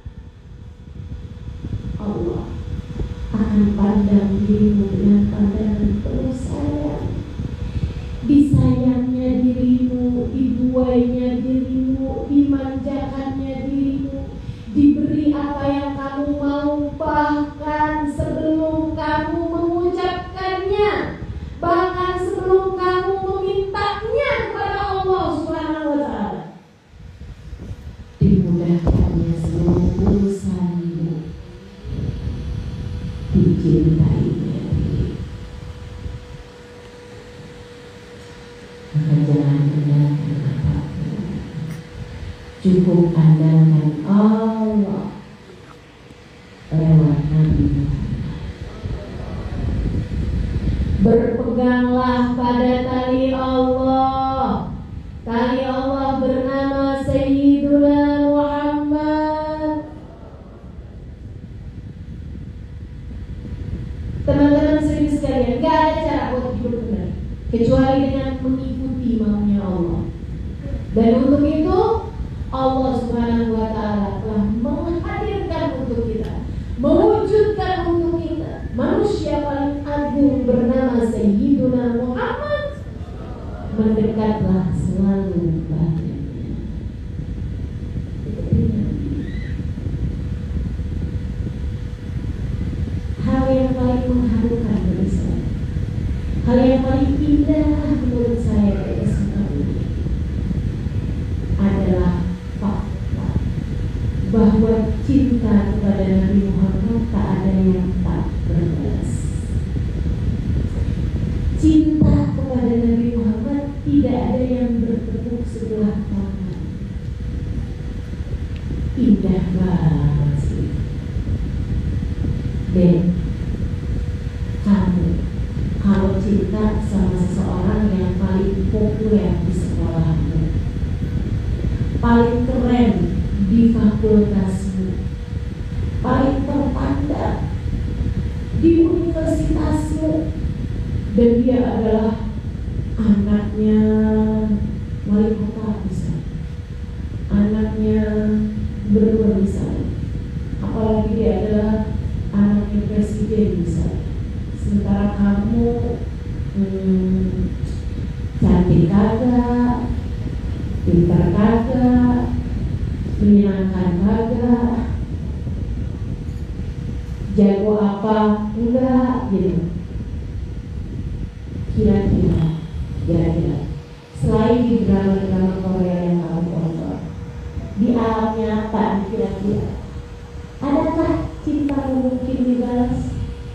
Allah akan pandang dirimu dengan pandangan penuh sayang. Disayangnya dirimu, dibuainya dirimu, dimanjakannya dirimu, diberi apa yang kamu mau, bahkan sebelum kamu mengucapkannya, bahkan sebelum kamu memintanya kepada Allah Subhanahu wa Ta'ala. Dimudahkannya seluruh urusanmu, dicintainya. Maka jangan andalkan apapun, cukup andalkan Allah lewat Nabi Muhammad. Berpeganglah pada tali Allah. Tali Allah bernama Sayyiduna Muhammad. Teman-teman sering sekalian, gak ada cara buat hidup benar kecuali dengan mengikuti maunya Allah. Dan untuk itu Allah Subhanahu wa Ta'ala telah menghadirkan untuk kita, mewujudkan untuk kita manusia paling agung bernama Sayyiduna Muhammad. Mendekatlah selalu padanya. Hal yang paling mengharukan bagi saya, hal yang paling indah menurut saya dari semua ini adalah fakta bahwa cinta kepada Nabi Muhammad tak ada yang tak berbalas. cinta kepada Nabi Muhammad tidak ada yang bertepuk sebelah tangan. Indah banget sih. Dan kamu kalau cinta sama seseorang yang paling populer di sekolahmu, paling keren di fakultasmu, paling terpandang di universitasmu, dan dia adalah anaknya wali kota misalnya, anaknya gubernur misalnya, apalagi dia adalah anaknya presiden misalnya. Sementara kamu cantik kagak, pintar kagak, menyenangkan kagak, jago apa enggak gitu. Kira-kira selain di drama-drama Korea yang kamu tonton, di alam nyata kira-kira adakah cinta mungkin dibalas?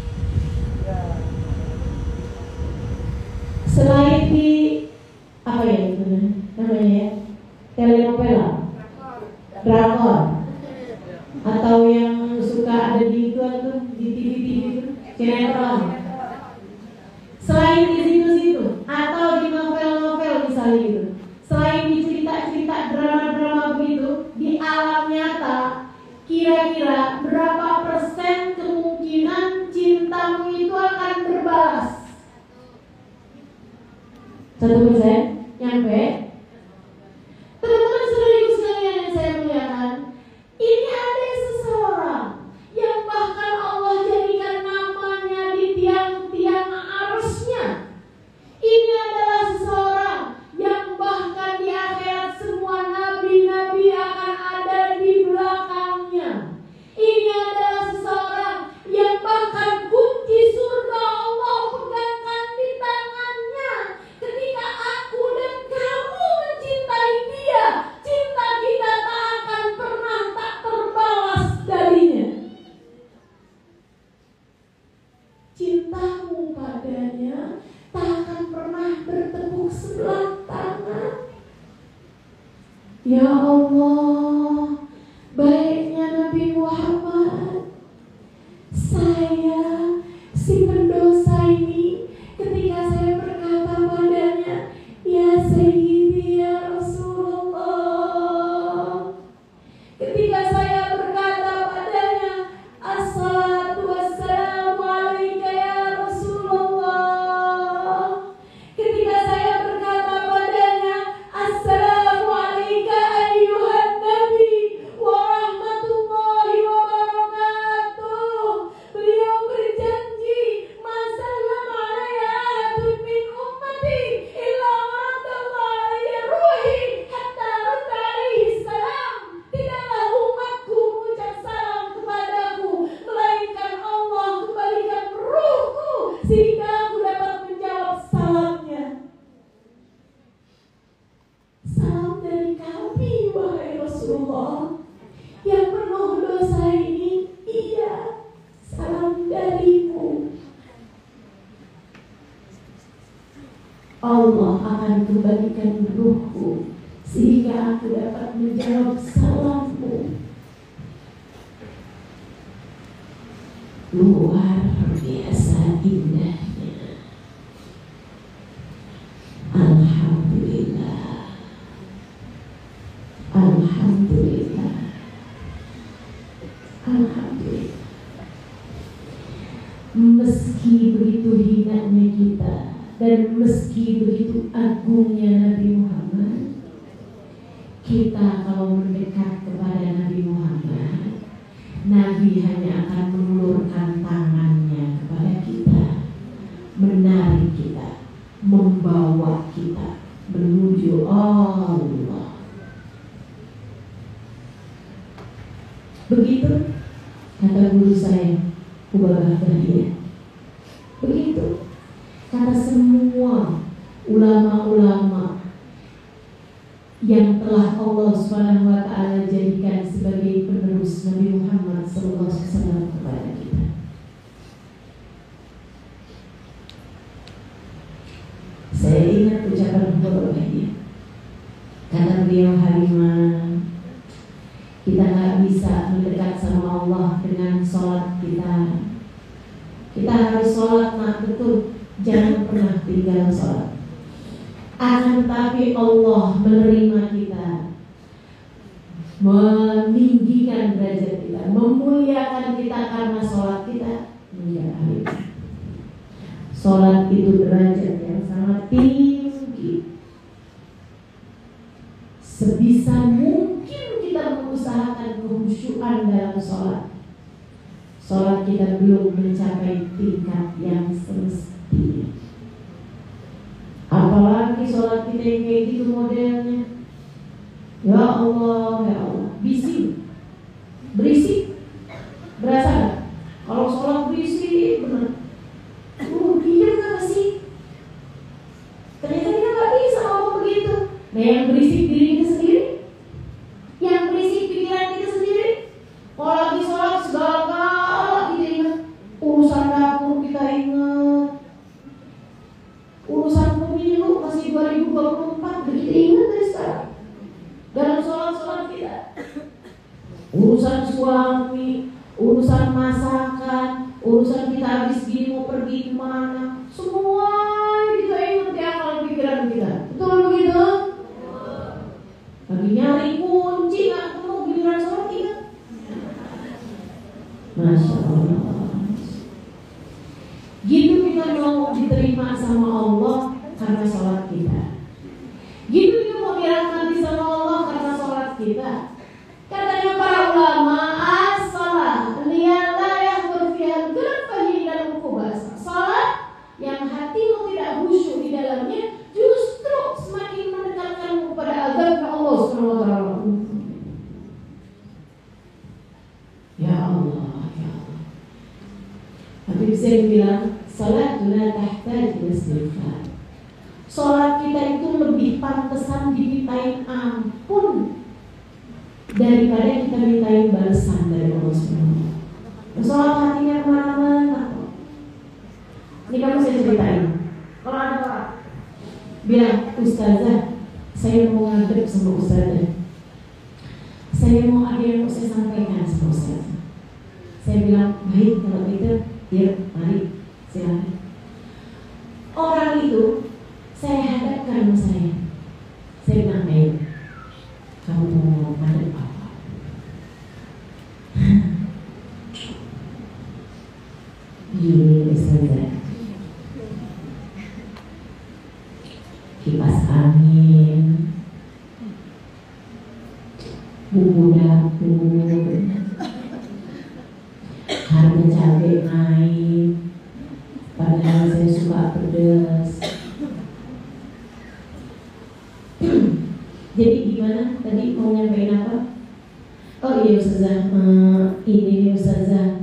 Selain di apa ya itu namanya ya, telenovela, drakor, atau yang suka ada di itu di TV itu, sinetron. Selain di situ-situ atau di novel-novel misalnya gitu, selain di cerita-cerita drama-drama begitu, di alam nyata kira-kira berapa persen kemungkinan cintamu itu akan berbalas? 1%? Nyampe? Teman-teman saudariku sekalian yang saya muliakan, ini ada seseorang yang bahkan Allah jadikan namanya di tiang-tiang arusnya. Ini adalah seseorang yang bahkan di akhirat semua nabi-nabi akan ada di belakangnya. Ini adalah seseorang yang bahkan kunci surga Allah pegangkan di tangannya. Ketika aku dan kamu mencintai dia, cinta kita tak akan pernah tak terbalas darinya. Cintamu padanya tak akan pernah bertepuk sebelah tangan. Ya Allah, baiknya Nabi Muhammad, saya si pendosa ini, ketika saya berkata padanya, ya Sayyidi ya Rasulullah, ketika saya berkata padanya, assalatu wassalamu alaika ya Rasulullah, ketika saya berkata padanya, assalamu alaika ayyuhan nabi wa rahmatullahi wa barakatuh, beliau berjanji, masalam alaiya ahadun min ummati illa waradallahu alaiya ruhi hatta radda alaihi salam. Tidaklah umatku mengucap salam kepadaku, melainkan Allah kembalikan ruhku sehingga aku dapat menjawab salamnya. Salam dari kami wahai Rasulullah yang penuh dosa ini. Iya, salam darimu. Allah akan kembalikan ruhku sehingga aku dapat menjawab salammu. Luar biasa indahnya. Alhamdulillah. Alhamdulillah. Alhamdulillah. Meski begitu hinanya kita dan meski begitu agungnya Nabi Muhammad, kita kalau mendekat kepada Nabi Muhammad, Nabi hanya akan mengulurkan tangannya kepada kita, menarik kita, membawa kita menuju Allah. Begitu kata guru saya, Ubah Bahia. Begitu kata semua ulama-ulama yang telah Allah Subhanahu wa Ta'ala jadikan sebagai penerus Nabi Muhammad SAW kepada kita. Saya ingat ucapan Rasulullah. Kata beliau, Halimah, kita nggak bisa mendekat sama Allah dengan sholat kita. Kita harus sholat, nak, betul. Jangan pernah tinggal sholat. Akan tetapi Allah menerima kita, meninggikan derajat kita, memuliakan kita karena sholat kita. Menjadi Halimah. Sholat itu derajat yang sangat tinggi. Sebisa mungkin kita mengusahakan kehusyuan dalam sholat. Sholat kita belum mencapai tingkat yang semestinya. Apalagi sholat kita yang kayak gitu modelnya. Ya Allah, ya Allah, bising, berisik, berasa gak? Kalau sholat berisik, bener. Diam gak sih? Ternyata kita gak bisa ngomong begitu. Nah, yang berisik diri kita sendiri, yang berisik pikiran kita sendiri. Kalau lagi sholat segala kita ingat, urusan dapur kita ingat, urusan pemilu masih 2024 kita ingat dari sekarang. Dalam sholat kita, urusan suami, urusan masakan, urusan kita habis gini mau pergi kemana, semua kita ingat di akal pikiran kita. Betul begitu? Lagi nyari kunci nggak ketemu, giliran sholat ingat. Masya Allah. Gitu kita mau diterima sama Allah karena sholat kita. Gitu kita mau dirahmati sama Allah karena sholat kita. Katanya para ulama, as-sholat liyalah yang berfian gerfahi dan ukubasa. Sholat yang hatimu tidak khusyuk di dalamnya justru semakin mendekatkanmu kepada azab Allah Subhanahu wa taala. Ya Allah, ya Allah. Habib Zain bilang, salatuna tahtaju istighfar. Sholat kita itu lebih pantesan dimintain ampun daripada kita mintain balasan dari Allah Subhanahu. Sholat hatinya kemana-mana. Ini kamu saya ceritain. Kalau ada orang bilang, Ustazah, saya mau ngadep sama Ustazah, saya mau ada yang mau saya sampaikan sama Ustazah. Saya bilang, baik kalau gitu, ya mari silakan. Orang itu saya hadapkan saya bilang, baik, kamu mau ngadep apa? Gini Ustazah, kipas angin, bumbu dapur, harga cabai naik, padahal saya suka pedas. Jadi gimana tadi mau nyampein apa? Oh iya Ustazah, ini Ustazah,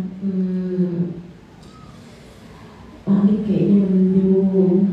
pamit kayaknya mendung.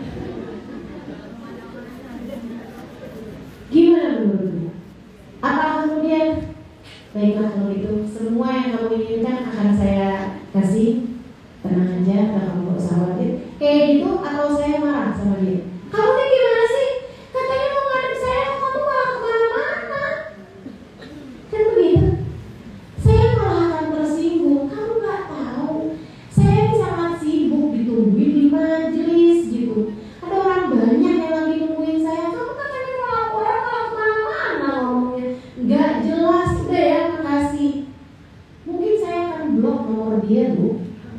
Gimana menurutmu? Apa kemudian? Baiklah kalau itu, semua yang kamu inginkan akan saya kasih. Tenang aja, gak kamu usah khawatir. Kayak gitu, atau saya marah sama dia. Kamu nih gimana sih? Katanya mau ngadep saya, kamu malah kemana-mana. Kan begitu? Saya malah akan tersinggung. Kamu gak tahu, saya ini sangat sibuk ditungguin di majelis gitu. Ada orang banyak yang lagi nungguin saya. Kamu katanya mau laporan malah kemana-mana ngomongnya. Gak jelas, udah ya, makasih. Mungkin saya akan blok nomor dia, Bu.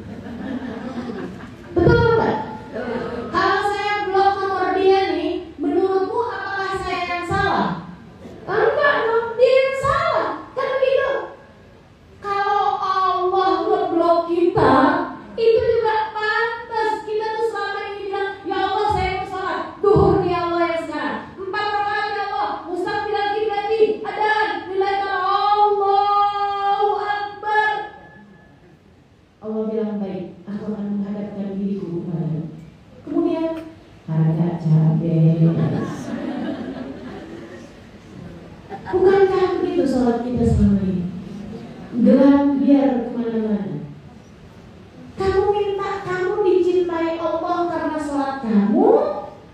Betul nggak? Kalau saya blok nomor dia nih, menurutmu apakah saya yang salah? Enggak dong, dia yang salah. Kan begitu? Kalau Allah ngeblok kita, itu juga pantas. Kita tuh selama ini bilang, ya Allah saya mau sholat duhur nih Allah yang sekarang 4 rakaat ya Allah, mustaqbilan kiblati, adaan nilai Allahu Akbar. Allah bilang baik, aku akan menghadapkan diriku kepadamu. Kemudian harga cabai. Bukankah begitu sholat kita selama ini? Gelam biar kemana-mana. Kamu minta kamu dicintai Allah karena sholat kamu,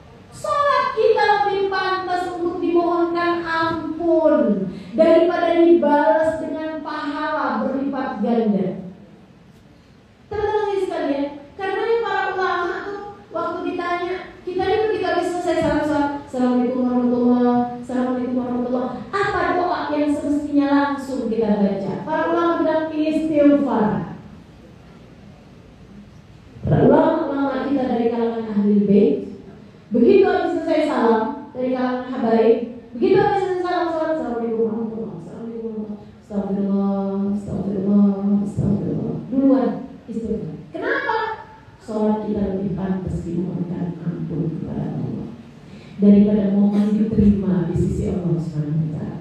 daripada mohon diterima di sisi Allah Subhanahu wa taala.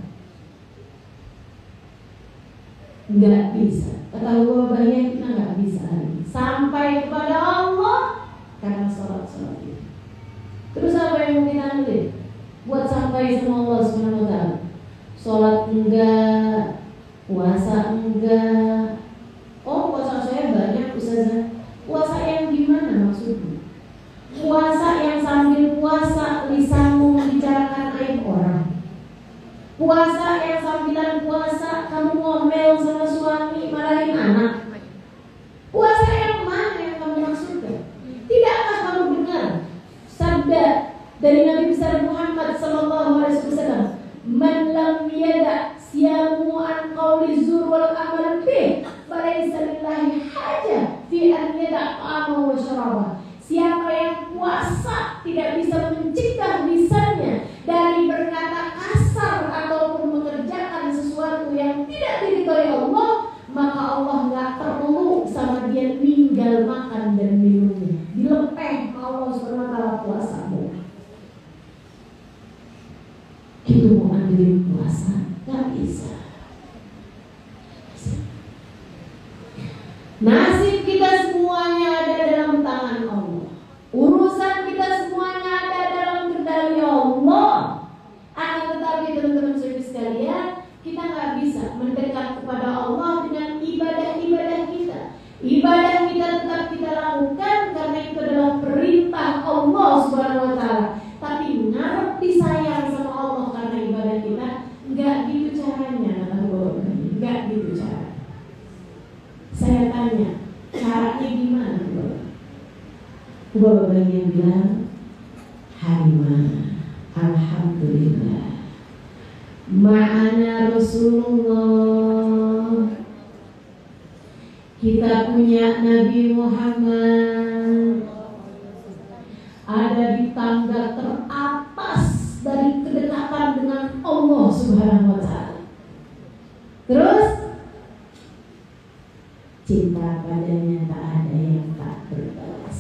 Nggak bisa. Kata bahaya kita nggak bisa sampai kepada Allah karena sholat itu. Terus apa yang mau kita ambil? Buat sampai sama Allah Subhanahu wa taala. Sholat enggak, puasa enggak. Oh, puasa saya banyak ustazah. Puasa yang gimana maksudnya? Puasa yang sambil puasa lisanmu membicarakan aib orang. Puasa yang sambilan puasa kamu ngomel sama suami, marahin anak. Puasa yang mana yang kamu maksudkan? Tidakkah kamu dengar sabda dari Nabi besar Muhammad sallallahu alaihi wasallam, "Man lam yada' siyamu an qawli zur wal amal bih, falaysa lillahi haja fi an yada' ta'ama wa syaraba." Siapa yang puasa tidak bisa mencegah lisannya dari berkata kasar ataupun mengerjakan sesuatu yang tidak diridhoi Allah, maka Allah nggak perlu sama dia tinggal makan dan minumnya. Dilepeh Allah SWT puasamu. Kita mau ambil puasa, nggak bisa. Nasib kita semuanya ada dalam tangan Allah. Urusan kita semuanya ada dalam kendali Allah. Akan tetapi teman-teman sekalian, kita nggak bisa mendekat kepada Allah dengan ibadah-ibadah kita. Ibadah kita tetap kita lakukan karena itu adalah perintah Allah Subhanahu wa taala. Tapi ngarep disayang sama Allah karena ibadah kita, nggak gitu caranya, nggak gitu caranya. Saya tanya, caranya gimana? Bapak yang bilang, Halimah, alhamdulillah, ma'ana Rasulullah. Kita punya Nabi Muhammad, ada di tangga teratas dari kedekatan dengan Allah Subhanahu wa taala. Terus cinta padanya tak ada yang tak berbalas.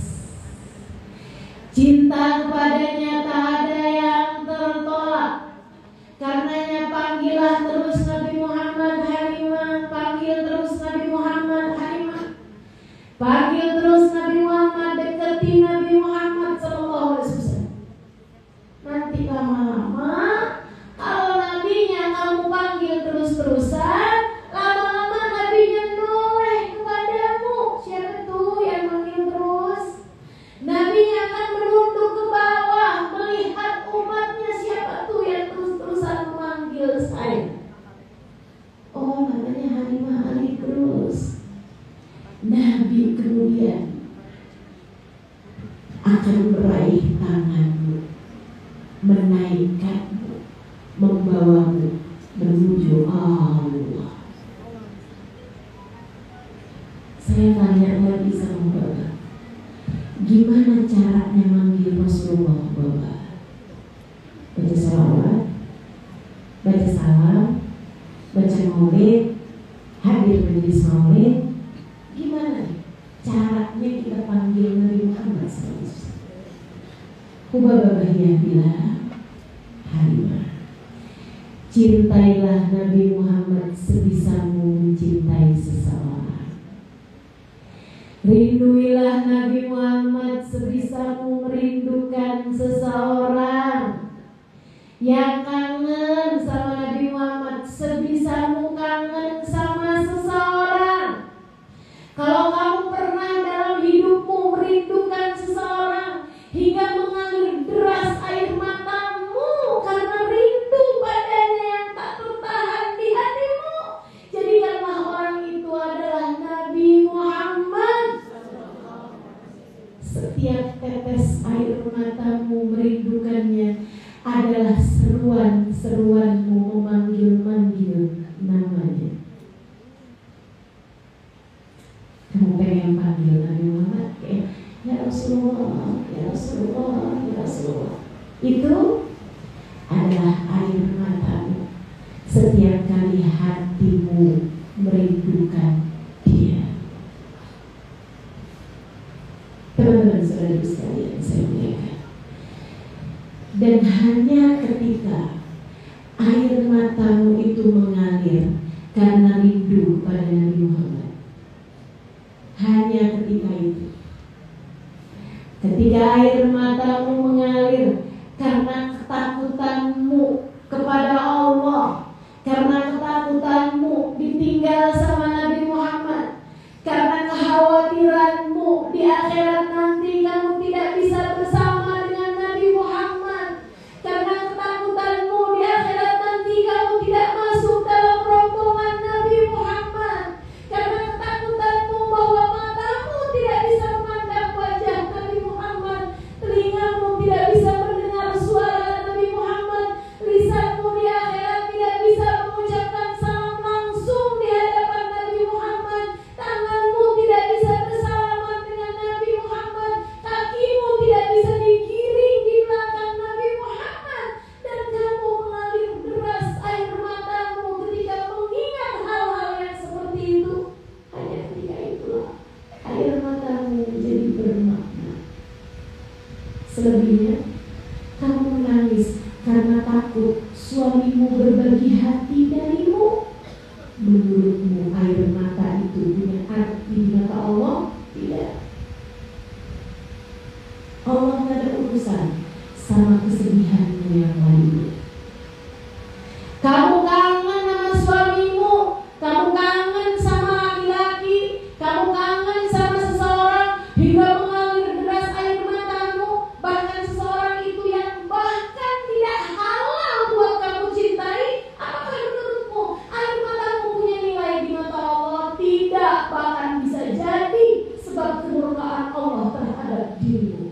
Cinta kepadanya tak ada yang tertolak. Karenanya panggillah terus Nabi Muhammad Halimah, panggil terus Nabi Muhammad Halimah, panggil terus Nabi Muhammad, dekati Nabi Muhammad sallallahu alaihi wasallam. Nanti lama-lama kalau nabinya kamu panggil terus-terusan, lama-lama nabinya noleh kepadamu. Siapa tuh yang manggil terus? Nabinya akan menunduk ke bawah melihat umatnya, siapa tuh yang terus-terusan memanggil saya. Oh, namanya Halimah Ali terus. Nabi kemudian akan meraih tanganmu, menaikkanmu, membawamu menuju Allah. Saya tanya lagi sama Bapak, gimana caranya manggil Rasulullah Bapak? Baca salawat, baca salam, baca maulid, hadir majelis maulid. Gimana caranya kita panggil Nabi Muhammad SAW? Bapak-bapak bilang, Halimah, cintailah Nabi Muhammad sebisamu mencintai seseorang. Rinduilah Nabi Muhammad sebisamu merindukan seseorang. Yang kangen sama Nabi Muhammad sebisamu kangen sama seseorang. Kalau kamu pernah dalam hidupmu merindukan seseorang hingga mengalir deras air matamu karena rindu padanya yang tak tertahan di hatimu, jadikanlah orang itu adalah Nabi Muhammad. Setiap tetes air matamu merindukannya adalah seruan-seruanmu memanggil-manggil namanya. Kamu pengen panggil Nabi Muhammad, ya Rasulullah, ya Rasulullah, ya Rasulullah. Itu adalah air matamu setiap kali hatimu merindukan Dia. Teman-teman saudara sekalian, saya muliakan. Dan hanya ketika air matamu itu mengalir karena rindu pada Nabi Muhammad, hanya ketika itu, ketika air matamu mengalir karena ketakutanmu kepada Allah, karena ketakutanmu ditinggal sama Nabi Muhammad, karena kekhawatiranmu di akhirat nanti kamu tidak bisa bersama dengan Nabi Muhammad, karena ketakutanmu di akhirat nanti kamu tidak masuk dalam rombongan Nabi Muhammad, karena ketakutanmu bahwa matamu tidak bisa memandang wajah Nabi Muhammad, telingamu tidak bisa mendengar suara Nabi Muhammad, lisanmu di akhirat tidak bisa mengucapkan salam langsung di hadapan Nabi Muhammad, tanganmu tidak bisa bersalaman dengan Nabi Muhammad, kakimu tidak bisa digiring di belakang Nabi Muhammad, dan kamu mengalir deras air matamu ketika mengingat hal-hal yang seperti itu. Hanya ketika itulah air matamu menjadi bermakna. Selebihnya kamu menangis karena takut suamimu berbagi hati darimu. Menurutmu air mata itu punya arti di mata Allah? Tidak. Allah tidak ada urusan sama kesedihanmu yang lainnya. Kamu kangen sama suamimu, kamu kangen sama laki-laki, kamu kangen sama seseorang hingga mengalir deras air matamu, bahkan seseorang itu yang bahkan tidak halal buat kamu cintai. Apakah menurutmu air matamu punya nilai di mata Allah? Tidak, bahkan bisa jadi sebab kemurkaan Allah terhadap dirimu.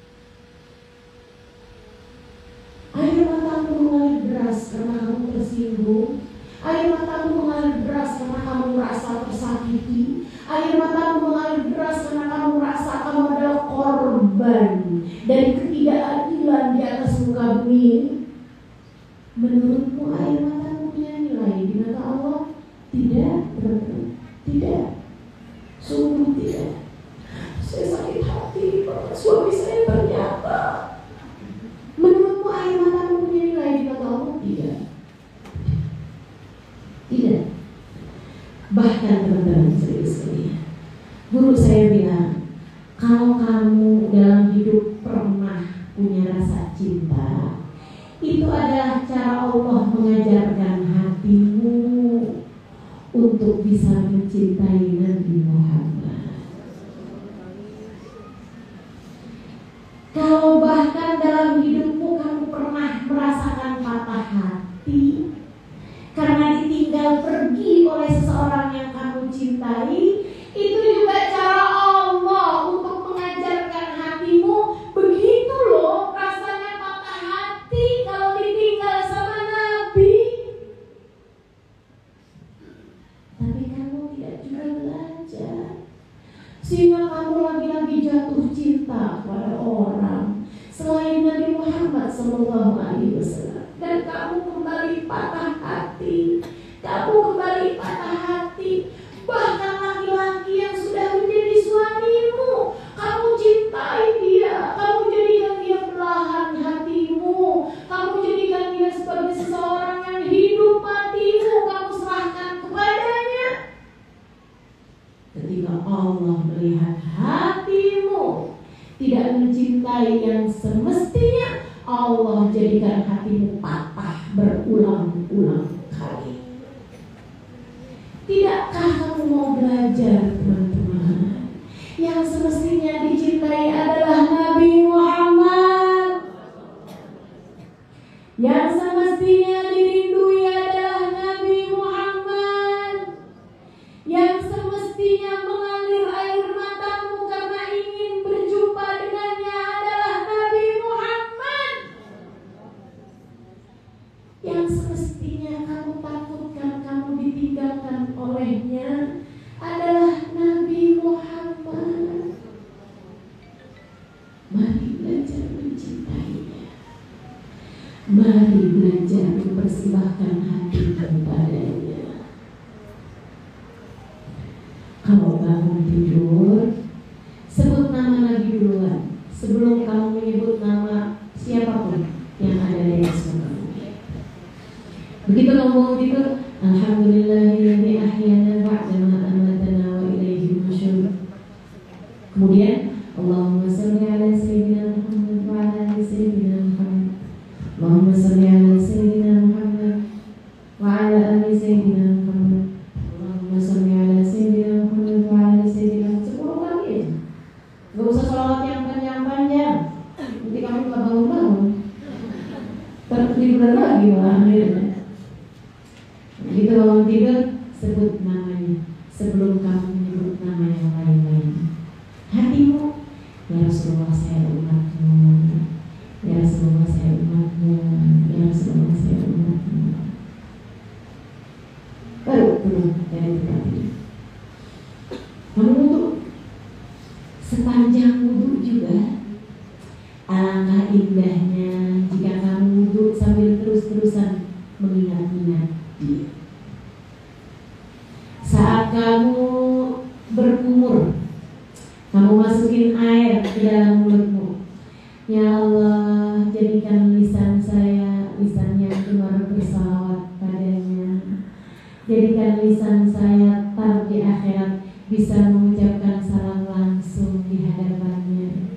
Air matamu mengalir deras karena kamu tersinggung. Air matamu mengalir deras karena kamu merasa tersakiti. Air matamu mengalir deras karena kamu merasa kamu adalah korban dari ketidakadilan di atas muka bumi. Menurutmu air matamu punya nilai di mata Allah? Tidak, teman-teman. Tidak. Sungguh tidak. Saya sakit hati karena suami saya ternyata. Menurutmu air matamu punya nilai di mata Allah? Tidak. Tidak. Bahkan teman-teman serius sekali, guru saya bilang, kalau kamu dalam hidup pernah punya rasa cinta, itu adalah cara Allah mengajarkan hatimu untuk bisa mencintai Nabi Muhammad. Kalau bahkan dalam hidupmu kamu pernah merasakan patah hati karena ditinggal pergi oleh seseorang yang kamu cintai, itu juga cara Allah untuk mengajarkan hatimu. Begitu loh rasanya patah hati kalau ditinggal sama Nabi. Tapi kamu tidak juga belajar, sehingga kamu lagi-lagi jatuh cinta pada orang selain Nabi Muhammad SAW. Dan kamu kembali patah hati. Kamu kembali patah hati. Bahkan laki-laki yang sudah menjadi suamimu, kamu cintai dia, kamu jadikan dia belahan hatimu, kamu jadikan dia sebagai seseorang yang hidup matimu kamu serahkan kepadanya. Ketika Allah melihat hatimu tidak mencintai yang semestinya, Allah jadikan hatimu patah berulang-ulang kali. Tidakkah kamu mau belajar, teman-teman? Yang semestinya dicintai adalah Nabi Muhammad. Yang semestinya dirindui adalah Nabi Muhammad. Yang semestinya mengalir air matamu karena ingin berjumpa dengannya adalah Nabi Muhammad. Yang semestinya kamu takutkan kamu ditinggalkan olehnya adalah Nabi Muhammad. Mari belajar mencintainya. Mari belajar mempersembahkan hati kepadanya. Kalau bangun tidur, sebut nama Nabi duluan sebelum kamu menyebut nama siapapun mau tidur, alhamdulillahilladzi ahyana ba'da ma amatana wa ilaihi nusyur. Kemudian Allahumma shalli ala sayyidina Muhammad wa ala ali sayyidina Muhammad. Allahumma shalli ala sayyidina Muhammad wa ala ali sayyidina Muhammad. Allahumma shalli ala sayyidina Muhammad wa ala ali sayyidina Muhammad. 10 kali aja. Gak usah sholawat yang panjang-panjang. Nanti kamu gak bangun-bangun. Tertidur lagi malah akhirnya. Begitu bangun tidur, sebut namanya sebelum kamu menyebut nama yang lain-lain. Hatimu, ya Rasulullah saya umatmu, ya Rasulullah saya umatmu, ya Rasulullah saya umatmu. Baru turun dari tempat ini. Kamu wudhu, sepanjang wudhu juga, alangkah indahnya jika kamu wudhu sambil terus-terusan mengingat-ingat Dia. Saat kamu berkumur, kamu masukin air ke dalam mulutmu. Ya Allah, jadikan lisan saya lisan yang keluar bersalawat padanya. Jadikan lisan saya tar di akhirat bisa mengucapkan salam langsung di hadapannya.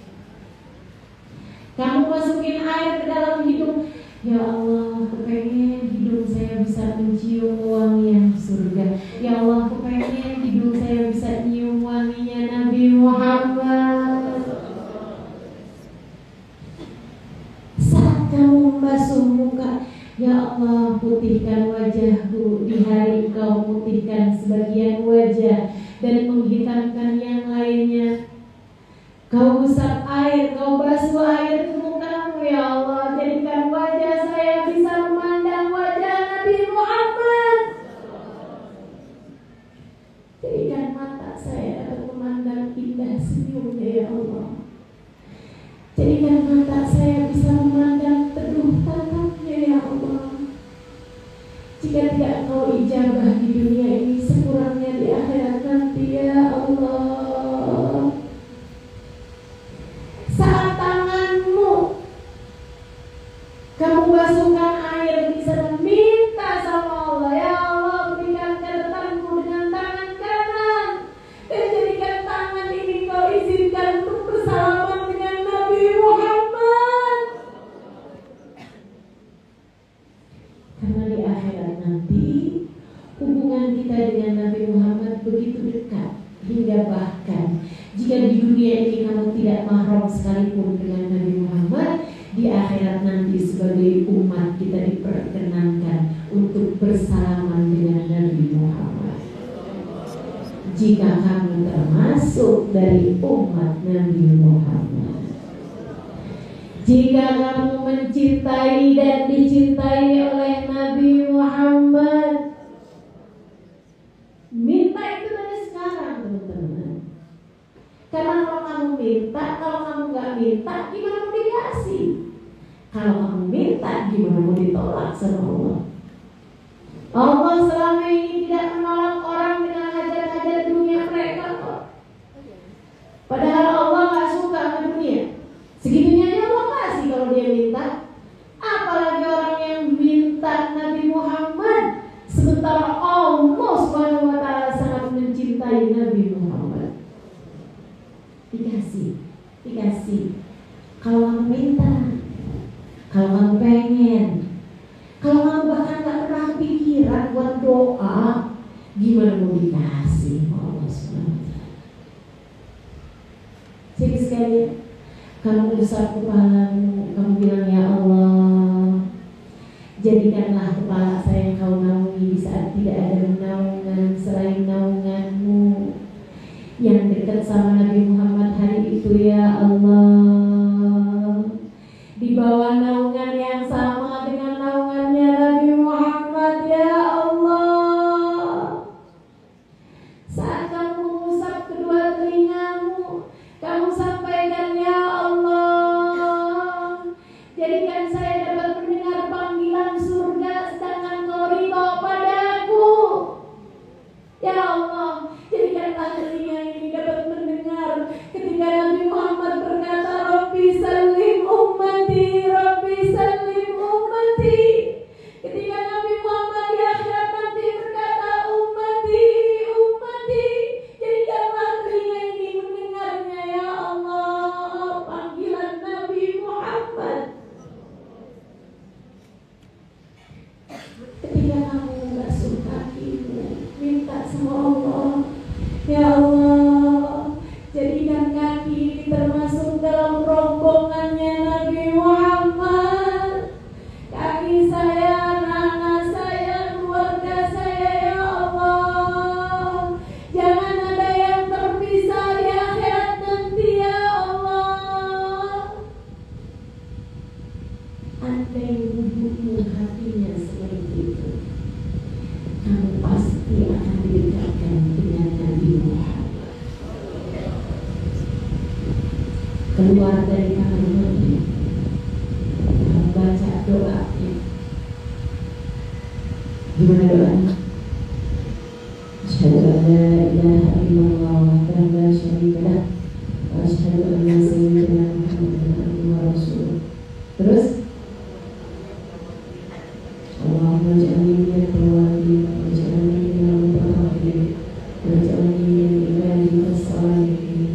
Kamu masukin air ke dalam hidung. Ya Allah, kepengen hidung saya bisa mencium wangian surga. Ya Allah, kepengen hidung saya bisa nyium wanginya Nabi Muhammad. Saat kamu membasuh muka, ya Allah, putihkan wajahku di hari Engkau putihkan sebagian wajah dan menghitamkan yang lainnya. Kau usap air, kau basuh air ke mukamu, ya Allah. Jadikan wajah saya bisa memandang wajah Nabi Muhammad. Jadikan mata saya dapat memandang indah senyumnya, ya Allah. Jadikan mata saya bisa memandang teduh tatapnya, ya Allah. Jika tidak Kau ijabah di dunia ini, sekurangnya di akhirat nanti, ya Allah. Saat tanganmu kamu basuhkan air di sana, minta sama Allah, ya Allah, berikan catatanku dengan tangan kanan dan jadikan tangan ini Kau izinkan untuk bersalaman dengan Nabi Muhammad. Karena di akhirat nanti hubungan kita dengan Nabi Muhammad begitu dekat, hingga bahkan jika di dunia ini kamu tidak mahram sekalipun dengan Nabi Muhammad, di akhirat nanti sebagai umat kita diperkenankan untuk bersalaman dengan Nabi Muhammad. Jika kamu termasuk dari umat Nabi Muhammad, jika kamu mencintai dan dicintai oleh Nabi Muhammad, minta itu dari sekarang, teman-teman. Karena kalau kamu minta, kalau kamu nggak minta, gimana mau dikasih? Kalau kamu minta, gimana mau ditolak sama Allah? Allah selama ini tidak menolak orang dengan hajat-hajat dunia mereka kok. Padahal Allah nggak suka sama dunia. Segitunya aja Allah kasih kalau dia minta. Apalagi orang yang minta Nabi Muhammad, sementara Allah Subhanahu wa Ta'ala sangat mencintai Nabi Muhammad. Dikasih. Kalau kamu minta, kalau kamu pengen, kalau kamu bahkan gak pernah pikiran buat doa, gimana mau dikasih Allah SWT. Jadi sekalian, kamu usap kepalamu, kamu bilang, ya Allah, jadikanlah kepala saya yang Kau naungi di saat tidak ada naungan selain naungan-Mu. Yang dekat sama Nabi Muhammad hari itu, ya Allah, di bawah naungan yang sama dengan naungannya Nabi Muhammad, ya Allah. Saat kamu mengusap kedua telingamu, kamu sampaikan, ya Allah, jadikan saya dapat mendengar panggilan surga sedangkan Kau ridho padaku. Ya Allah, jadikanlah telinga ini dapat mendengar ketika Nabi Muhammad berkata, Rabbi salim ummati, Rabbi salim andai wudhumu hatinya seperti itu, kamu pasti akan didekatkan dengan Nabi Muhammad. Keluar dari kamar mandi, kamu baca doanya. Gimana doanya? Asyhadu an la ilaha illallah wahdahu la syarika lah wa asyhadu anna sayyidina Muhammadan abduhu wa rasuluh. Terus Allahumma ja'alni minal tawwabin wa ja'alni minal mutatahhirin wa ja'alni min ibadika shalihin.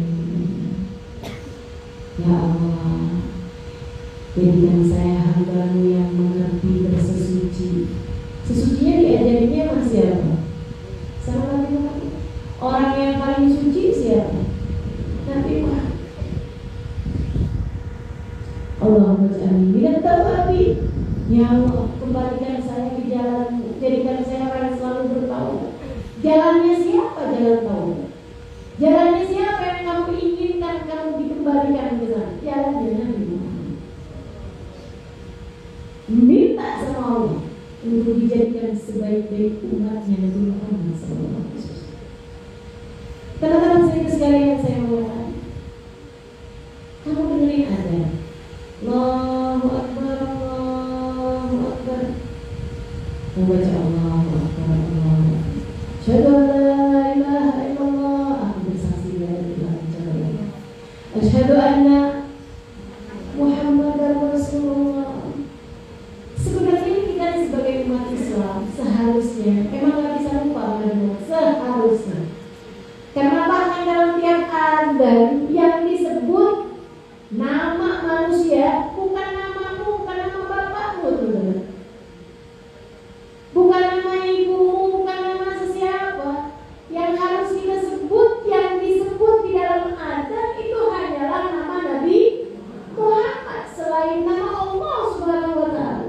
Ya Allah, jadikan saya hamba-Mu yang mengerti bersesuci. Sesucinya diajarinya sama siapa? Sama Nabi Muhammad. Orang yang paling suci siapa? Nabi Muhammad. Allahumma ja'alni minat tawwabin. Ya Allah, kembalikan saya ke jalan-Mu. Jadikan saya orang yang selalu bertaubat. Jalannya siapa? Jalan taubat. Jalannya siapa yang kamu inginkan kamu dikembalikan ke sana? Jalannya Nabi Muhammad. Minta sama Allah untuk dijadikan sebaik-baik umatnya Nabi Muhammad SAW. Teman-teman saya sekalian, saya mau kamu dengerin ada Allahu Akbar, Allahu Akbar. Kamu baca Allahu Akbar, Allahu Akbar. Asyhadu an la ilaha illallah. Aku bersaksi la ilaha illallah. Asyhadu anna Muhammadar Rasulullah. Sebenarnya kita sebagai umat Islam seharusnya emang gak bisa lupa dengan seharusnya. Karena bahkan dalam tiap adzan yang disebut nama manusia bukan namamu, bukan nama bapakmu, teman-teman. Bukan nama ibumu, bukan nama sesiapa. Yang harus kita sebut, yang disebut di dalam adzan itu hanyalah nama Nabi Muhammad selain nama Allah Subhanahu wa Ta'ala.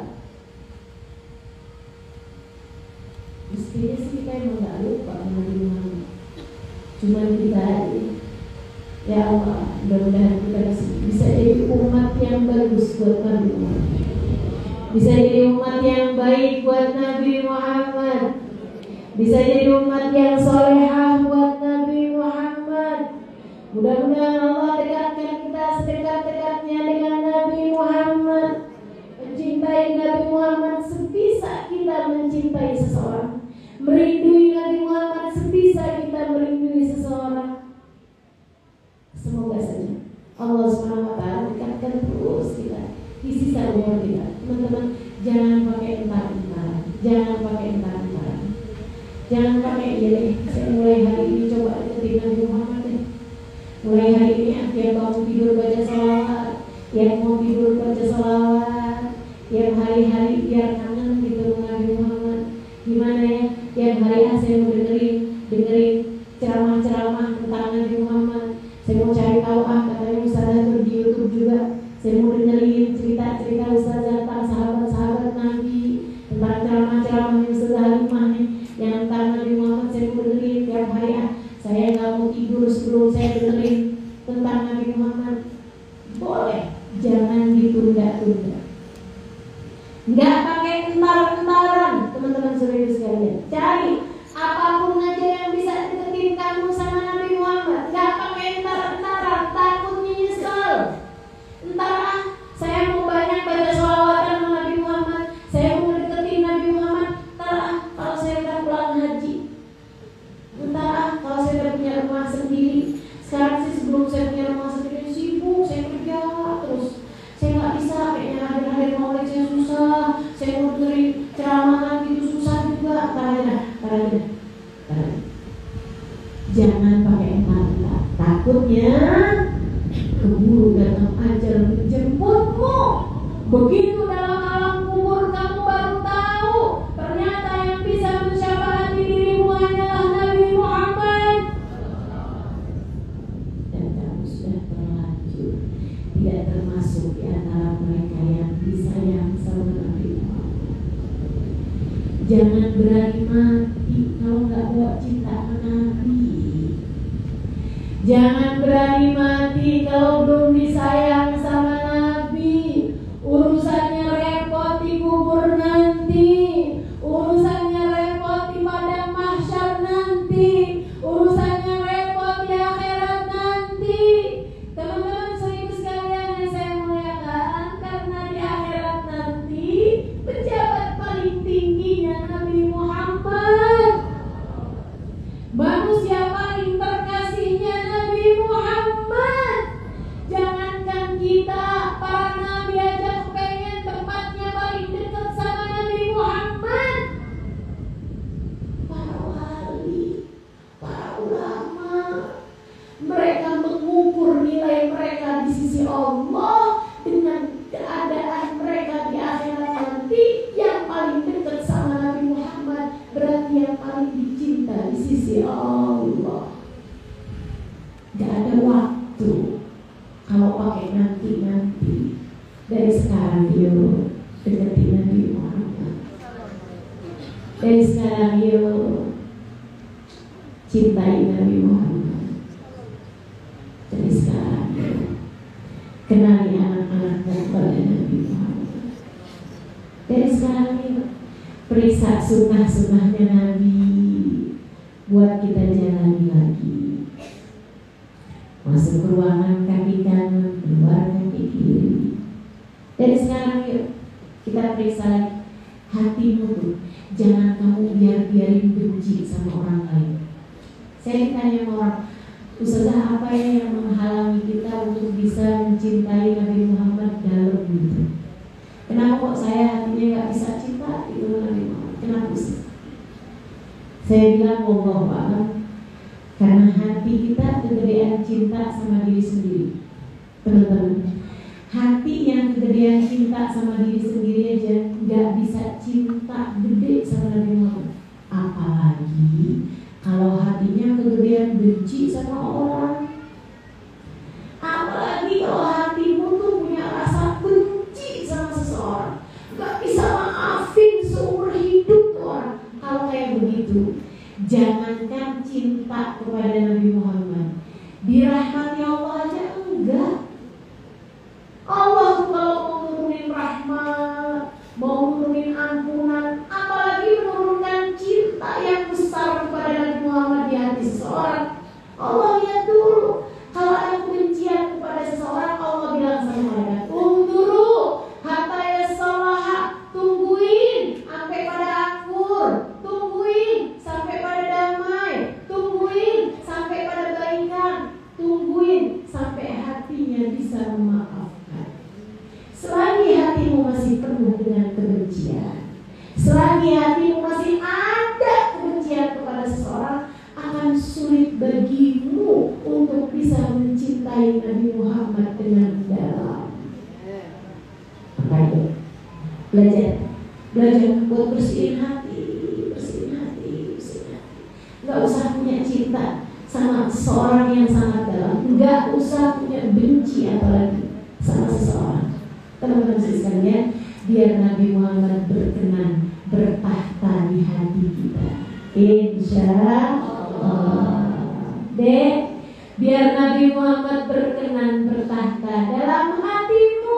Mestinya sih kita emang gak lupa Nabi Muhammad. Cuma kita aja. Ya Allah, mudah-mudahan kita bisa jadi umat yang bagus buat Nabi Muhammad. Bisa jadi umat yang baik buat Nabi Muhammad. Bisa jadi umat yang solehah buat Nabi Muhammad. Mudah-mudahan Allah dekatkan kita sedekat-dekatnya dengan Nabi Muhammad. Mencintai Nabi Muhammad sebisa kita mencintai seseorang. Merindui Nabi Muhammad sebisa kita merindui seseorang. Semoga saja Allah SWT dekatkan terus kita di sisa umur kita. Teman-teman, jangan pakai entar-entaran. Jangan pakai entar-entaran. Jangan pakai deh. Saya mulai hari ini coba deketin Nabi Muhammad deh. Mulai hari ini yang bangun tidur baca salawat, yang mau tidur baca salawat, yang hari-hari biar kangen gitu Nabi Muhammad. Gimana ya? Yang hari saya mau dengerin ceramah-ceramah tentang Nabi Muhammad. Saya mau cari tahu katanya ustazah tuh di YouTube juga. Saya mau dengerin cerita-cerita ustazah tentang sahabat-sahabat Nabi, tentang ceramah-ceramah yang Halimah nih, yang tentang Nabi Muhammad. Saya mau dengerin tiap hari. Saya nggak mau tidur sebelum saya dengerin tentang Nabi Muhammad. Boleh, jangan ditunda-tunda. Nggak pakai entar-entaran, teman-teman saudara sekalian. Cari apapun aja yang bisa deketin kamu sama Nabi Muhammad. Nggak pakai entar-entaran, takutnya nyesel. Entar saya mau banyak baca sholawatan sama Nabi Muhammad, saya mau deketin Nabi Muhammad. Entar kalau saya udah pulang haji. Entar kalau saya udah punya rumah sendiri. Sekarang sih sebelum saya punya rumah sendiri sibuk, saya kerja terus. Saya nggak bisa, kayaknya hadir-hadir maulid saya susah. Saya mau dengerin ceramah gitu susah juga. Tahan. Jangan pakai entar-entar. Takutnya keburu datang ajal menjemputmu. Begitu dalam alam kubur kamu baru tahu ternyata yang bisa mensyafaati dirimu hanyalah Nabi Muhammad. Dan kamu sudah terlanjur tidak termasuk di antara mereka yang disayang sama Nabi Muhammad. Jangan berani mati kalau nggak bawa cinta ke Nabi. Jangan berani mati kalau belum disayang sama Nabi. Urusannya Dari sekarang yuk deketi Nabi Muhammad. Dari sekarang yuk cintai Nabi Muhammad. Dari sekarang yuk kenali anak-anakmu kepada Nabi Muhammad. Dari sekarang yuk periksa sunnah-sunnahnya Nabi buat kita jalani lagi. Masuk ke ruangan kaki kanan, keluar kaki kiri. Dari sekarang yuk kita periksa lagi hatimu tuh. Jangan kamu biarin benci sama orang lain. Saya ditanya sama orang, Ustazah apa ya yang menghalangi kita untuk bisa mencintai Nabi Muhammad dalam gitu? Kenapa kok saya hatinya gak bisa cinta itu Nabi Muhammad? Kenapa sih? Saya bilang wallahu a'lam, karena hati kita kegedean cinta sama diri sendiri. Teman-teman, hati yang kegedean cinta sama diri sendiri aja gak bisa cinta gede sama Nabi Muhammad. Apalagi kalau hatinya kegedean benci sama orang. Apalagi kalau hatimu tuh punya rasa benci sama seseorang, gak bisa maafin seumur hidup tuh orang. Kalau kayak begitu, jangankan cinta kepada Nabi Muhammad, dirahmati Allah aja enggak. Allah tuh kalau mau nurunin rahmat, mau nurunin ampunan, apalagi menurunkan cinta yang besar kepada Nabi Muhammad di hati seseorang. Allah lihat dulu, kalau ada kebencian kepada seseorang, Allah bilang sama mereka, tunggu hatta yasalah, tungguin sampai pada akur, tungguin sampai pada damai, tungguin sampai pada baikan, tungguin sampai hatinya bisa memaafkan. Selagi hatimu masih penuh dengan kebencian, selagi hatimu masih ada kebencian kepada seseorang, akan sulit bagimu untuk bisa mencintai Nabi Muhammad dengan dalam. Apa itu? Belajar buat bersihin hati. Gak usah punya cinta sama seseorang yang sangat dalam, gak usah punya benci apalagi sama seseorang. Teman-teman sekalian, biar Nabi Muhammad berkenan bertahta di hati kita, insya Allah. Biar Nabi Muhammad berkenan bertahta dalam hatimu.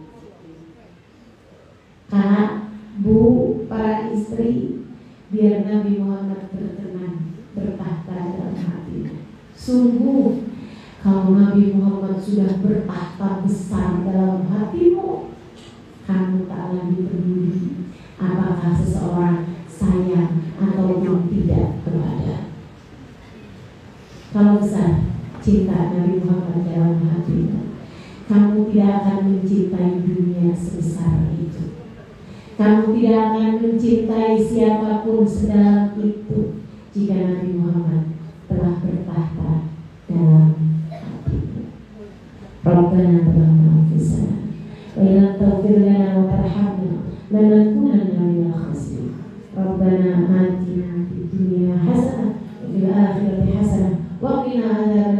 Kak, Bu, para istri, biar Nabi Muhammad berkenan bertahta dalam hatimu. Sungguh, kalau Nabi Muhammad sudah bertahta besar dalam hatimu, kamu tak lagi peduli apakah seseorang sayang atau tidak kepada. Kalau besar cinta Nabi Muhammad dalam hatimu, kamu tidak akan mencintai dunia sebesar itu. Kamu tidak akan mencintai siapapun sedalam itu jika Nabi Muhammad telah bertahta dalam hatimu. Rabbana zalamna anfusana wa illam taghfir lana wa tarhamna lanakunanna minal khasirin. Rabbana atina fid dunya hasanah wa fil akhirati hasanah wa qina adzaban